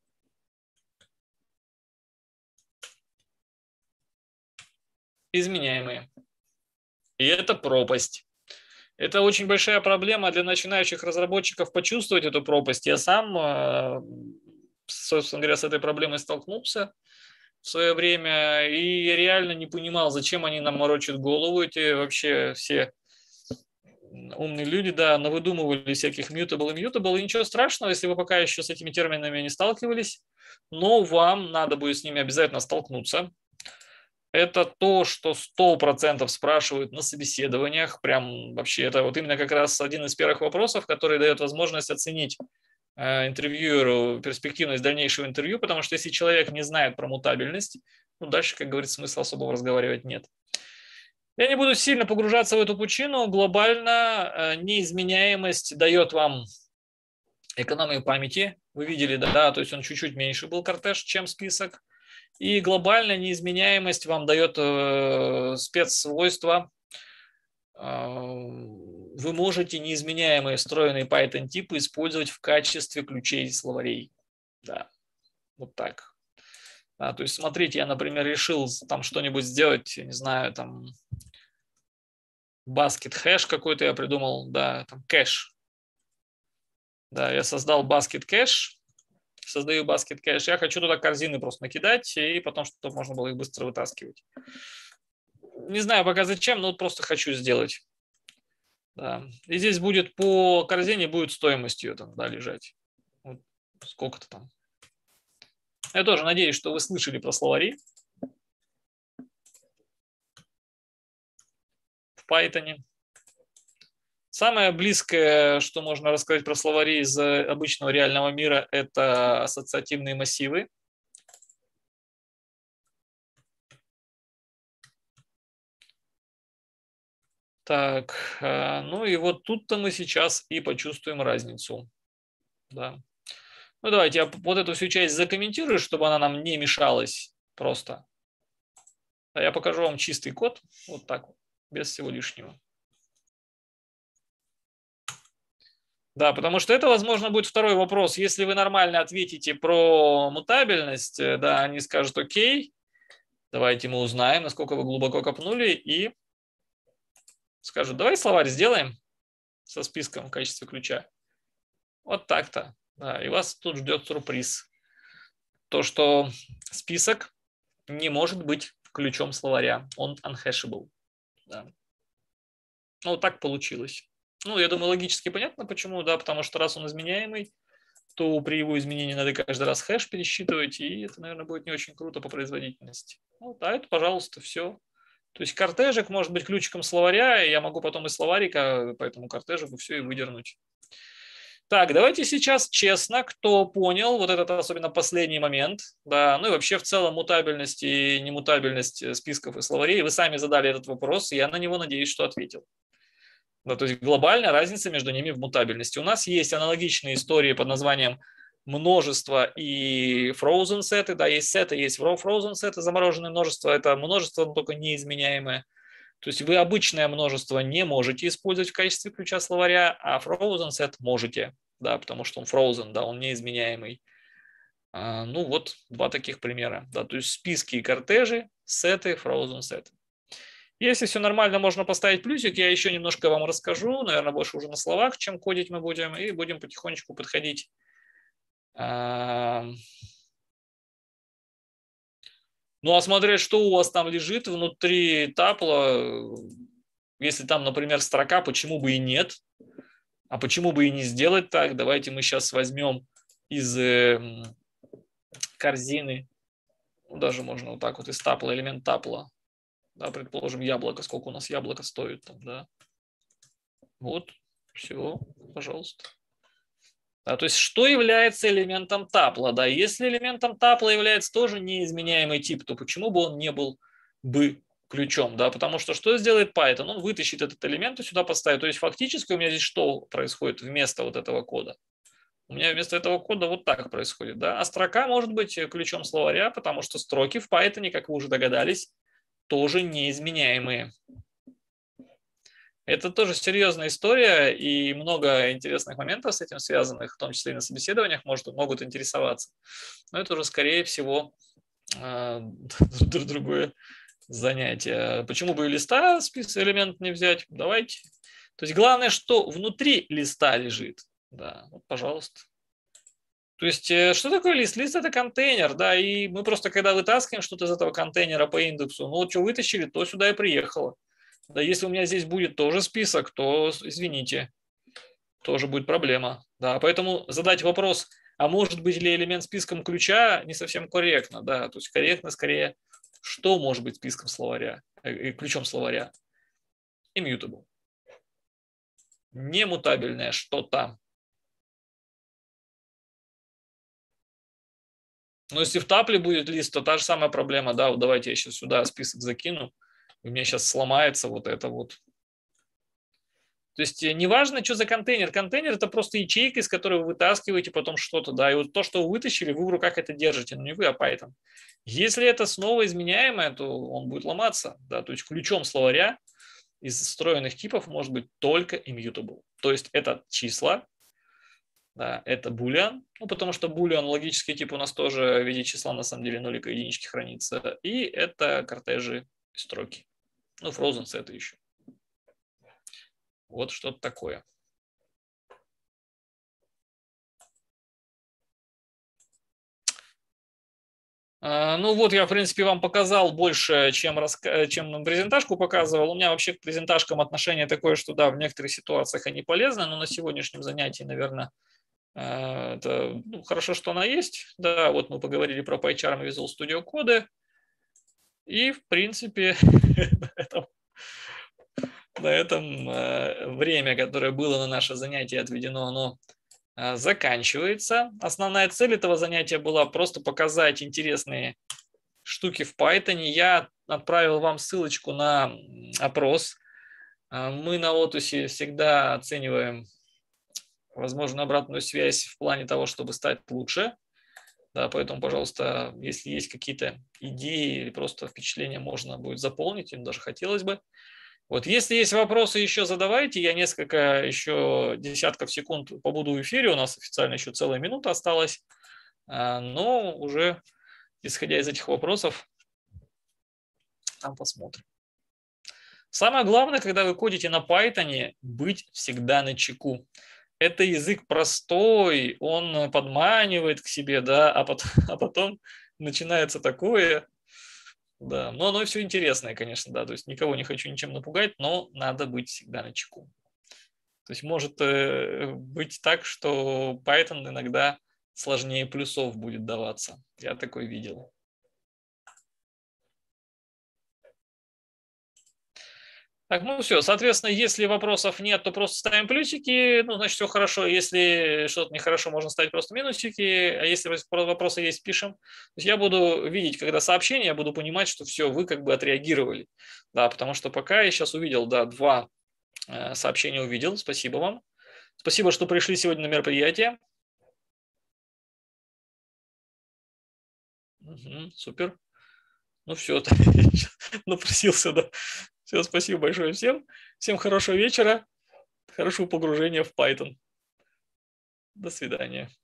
изменяемые. И это пропасть. Это очень большая проблема для начинающих разработчиков почувствовать эту пропасть. Я сам, собственно говоря, с этой проблемой столкнулся в свое время и реально не понимал, зачем они нам морочат голову, эти вообще все умные люди, да, навыдумывали всяких mutable и mutable, и ничего страшного, если вы пока еще с этими терминами не сталкивались, но вам надо будет с ними обязательно столкнуться. Это то, что сто процентов спрашивают на собеседованиях. Прям вообще это вот именно как раз один из первых вопросов, который дает возможность оценить э, интервьюеру перспективность дальнейшего интервью, потому что если человек не знает про мутабельность, ну дальше, как говорится, смысла особого разговаривать нет. Я не буду сильно погружаться в эту пучину. Глобально э, неизменяемость дает вам экономию памяти. Вы видели, да, то есть он чуть-чуть меньше был кортеж, чем список. И глобальная неизменяемость вам дает э, спецсвойства. Э, вы можете неизменяемые встроенные Python типы использовать в качестве ключей словарей. Да, вот так. Да, то есть смотрите, я, например, решил там что-нибудь сделать, я не знаю, там basket хэш какой-то я придумал, да, там кэш. Да, я создал basket кэш. Создаю basket кэш, я хочу туда корзины просто накидать, и потом, чтобы можно было их быстро вытаскивать. Не знаю пока зачем, но просто хочу сделать. Да. И здесь будет по корзине будет стоимость ее там, да, лежать. Вот сколько-то там. Я тоже надеюсь, что вы слышали про словари в Python. Самое близкое, что можно рассказать про словари из обычного реального мира, это ассоциативные массивы. Так, ну и вот тут-то мы сейчас и почувствуем разницу. Да. Ну давайте я вот эту всю часть закомментирую, чтобы она нам не мешалась просто. А я покажу вам чистый код, вот так вот, без всего лишнего. Да, потому что это, возможно, будет второй вопрос. Если вы нормально ответите про мутабельность, да, они скажут окей, давайте мы узнаем, насколько вы глубоко копнули, и скажут, давай словарь сделаем со списком в качестве ключа. Вот так-то. Да, и вас тут ждет сюрприз. То, что список не может быть ключом словаря. Он unhashable. Да. Ну, так получилось. Ну, я думаю, логически понятно, почему, да, потому что раз он изменяемый, то при его изменении надо каждый раз хэш пересчитывать, и это, наверное, будет не очень круто по производительности. Ну, да, это, пожалуйста, все. То есть кортежик может быть ключиком словаря, и я могу потом из словарика по этому кортежику все и выдернуть. Так, давайте сейчас честно, кто понял вот этот особенно последний момент, да, ну и вообще в целом мутабельность и немутабельность списков и словарей, вы сами задали этот вопрос, и я на него надеюсь, что ответил. Да, то есть глобальная разница между ними в мутабельности. У нас есть аналогичные истории под названием множество и frozen сеты, да, есть сеты, есть frozen сеты, замороженное множество, это множество, но только неизменяемое. То есть вы обычное множество не можете использовать в качестве ключа словаря, а frozen set можете, да, потому что он frozen, да, он неизменяемый. А, ну вот два таких примера, да, то есть списки и кортежи, сеты, frozen сеты. Если все нормально, можно поставить плюсик, я еще немножко вам расскажу, наверное, больше уже на словах, чем кодить мы будем, и будем потихонечку подходить. Ну, а смотреть, что у вас там лежит внутри тапла, если там, например, строка, почему бы и нет, а почему бы и не сделать так, давайте мы сейчас возьмем из корзины, ну, даже можно вот так вот из тапла, элемент тапла, да, предположим, яблоко, сколько у нас яблоко стоит там, да, вот, все, пожалуйста. Да, то есть что является элементом тапла? Да, если элементом тапла является тоже неизменяемый тип, то почему бы он не был бы ключом? Да, потому что что сделает Python? Он вытащит этот элемент и сюда поставит. То есть фактически у меня здесь что происходит вместо вот этого кода? У меня вместо этого кода вот так происходит. Да? А строка может быть ключом словаря, потому что строки в Python, как вы уже догадались, тоже неизменяемые. Это тоже серьезная история, и много интересных моментов с этим связанных, в том числе и на собеседованиях может, могут интересоваться. Но это уже, скорее всего, другое занятие. Почему бы и листа список элемент не взять? Давайте. То есть главное, что внутри листа лежит. Да, вот, пожалуйста. То есть что такое лист? Лист – это контейнер, да, и мы просто, когда вытаскиваем что-то из этого контейнера по индексу, ну вот что вытащили, то сюда и приехало. Да, если у меня здесь будет тоже список, то, извините, тоже будет проблема. Да, поэтому задать вопрос, а может быть ли элемент списком ключа, не совсем корректно. Да, то есть корректно скорее, что может быть списком словаря, э, ключом словаря. Immutable. Немутабельное что-то. Но если в тапле будет лист, то та же самая проблема. Да, вот давайте я сейчас сюда список закину. У меня сейчас сломается вот это вот. То есть неважно, что за контейнер. Контейнер – это просто ячейка, из которой вы вытаскиваете потом что-то. Да, и вот то, что вы вытащили, вы в руках это держите, но не вы, а Python. Если это снова изменяемое, то он будет ломаться. Да, то есть ключом словаря из встроенных типов может быть только immutable. То есть это числа, да, это boolean, ну, потому что boolean логический тип у нас тоже в виде числа на самом деле нолика и единички хранится. И это кортежи строки. Ну, frozen set еще. Вот что-то такое. Ну вот я, в принципе, вам показал больше, чем, раска... чем презентажку показывал. У меня вообще к презентажкам отношение такое, что да, в некоторых ситуациях они полезны, но на сегодняшнем занятии, наверное, это ну, хорошо, что она есть. Да, вот мы поговорили про PyCharm и Visual Studio Code. И, в принципе, на этом, на этом время, которое было на наше занятие отведено, оно заканчивается. Основная цель этого занятия была просто показать интересные штуки в Python. Я отправил вам ссылочку на опрос. Мы на Otus всегда оцениваем возможную обратную связь в плане того, чтобы стать лучше. Да, поэтому, пожалуйста, если есть какие-то идеи или просто впечатления, можно будет заполнить, им даже хотелось бы. Вот, если есть вопросы, еще задавайте. Я несколько еще десятков секунд побуду в эфире. У нас официально еще целая минута осталась. Но уже, исходя из этих вопросов, там посмотрим. Самое главное, когда вы кодите на Python, быть всегда начеку. Это язык простой, он подманивает к себе, да, а потом, а потом начинается такое. Да, но оно все интересное, конечно, да, то есть никого не хочу ничем напугать, но надо быть всегда начеку. То есть может быть так, что Python иногда сложнее плюсов будет даваться. Я такой видел. Так, ну все, соответственно, если вопросов нет, то просто ставим плюсики, ну, значит, все хорошо. Если что-то нехорошо, можно ставить просто минусики, а если вопросы есть, пишем. То есть я буду видеть, когда сообщение, я буду понимать, что все, вы как бы отреагировали. Да, потому что пока я сейчас увидел, да, два э, сообщения увидел, спасибо вам. Спасибо, что пришли сегодня на мероприятие. Угу, супер. Ну все, напросился, да. Все, спасибо большое всем. Всем хорошего вечера, хорошего погружения в Python. До свидания.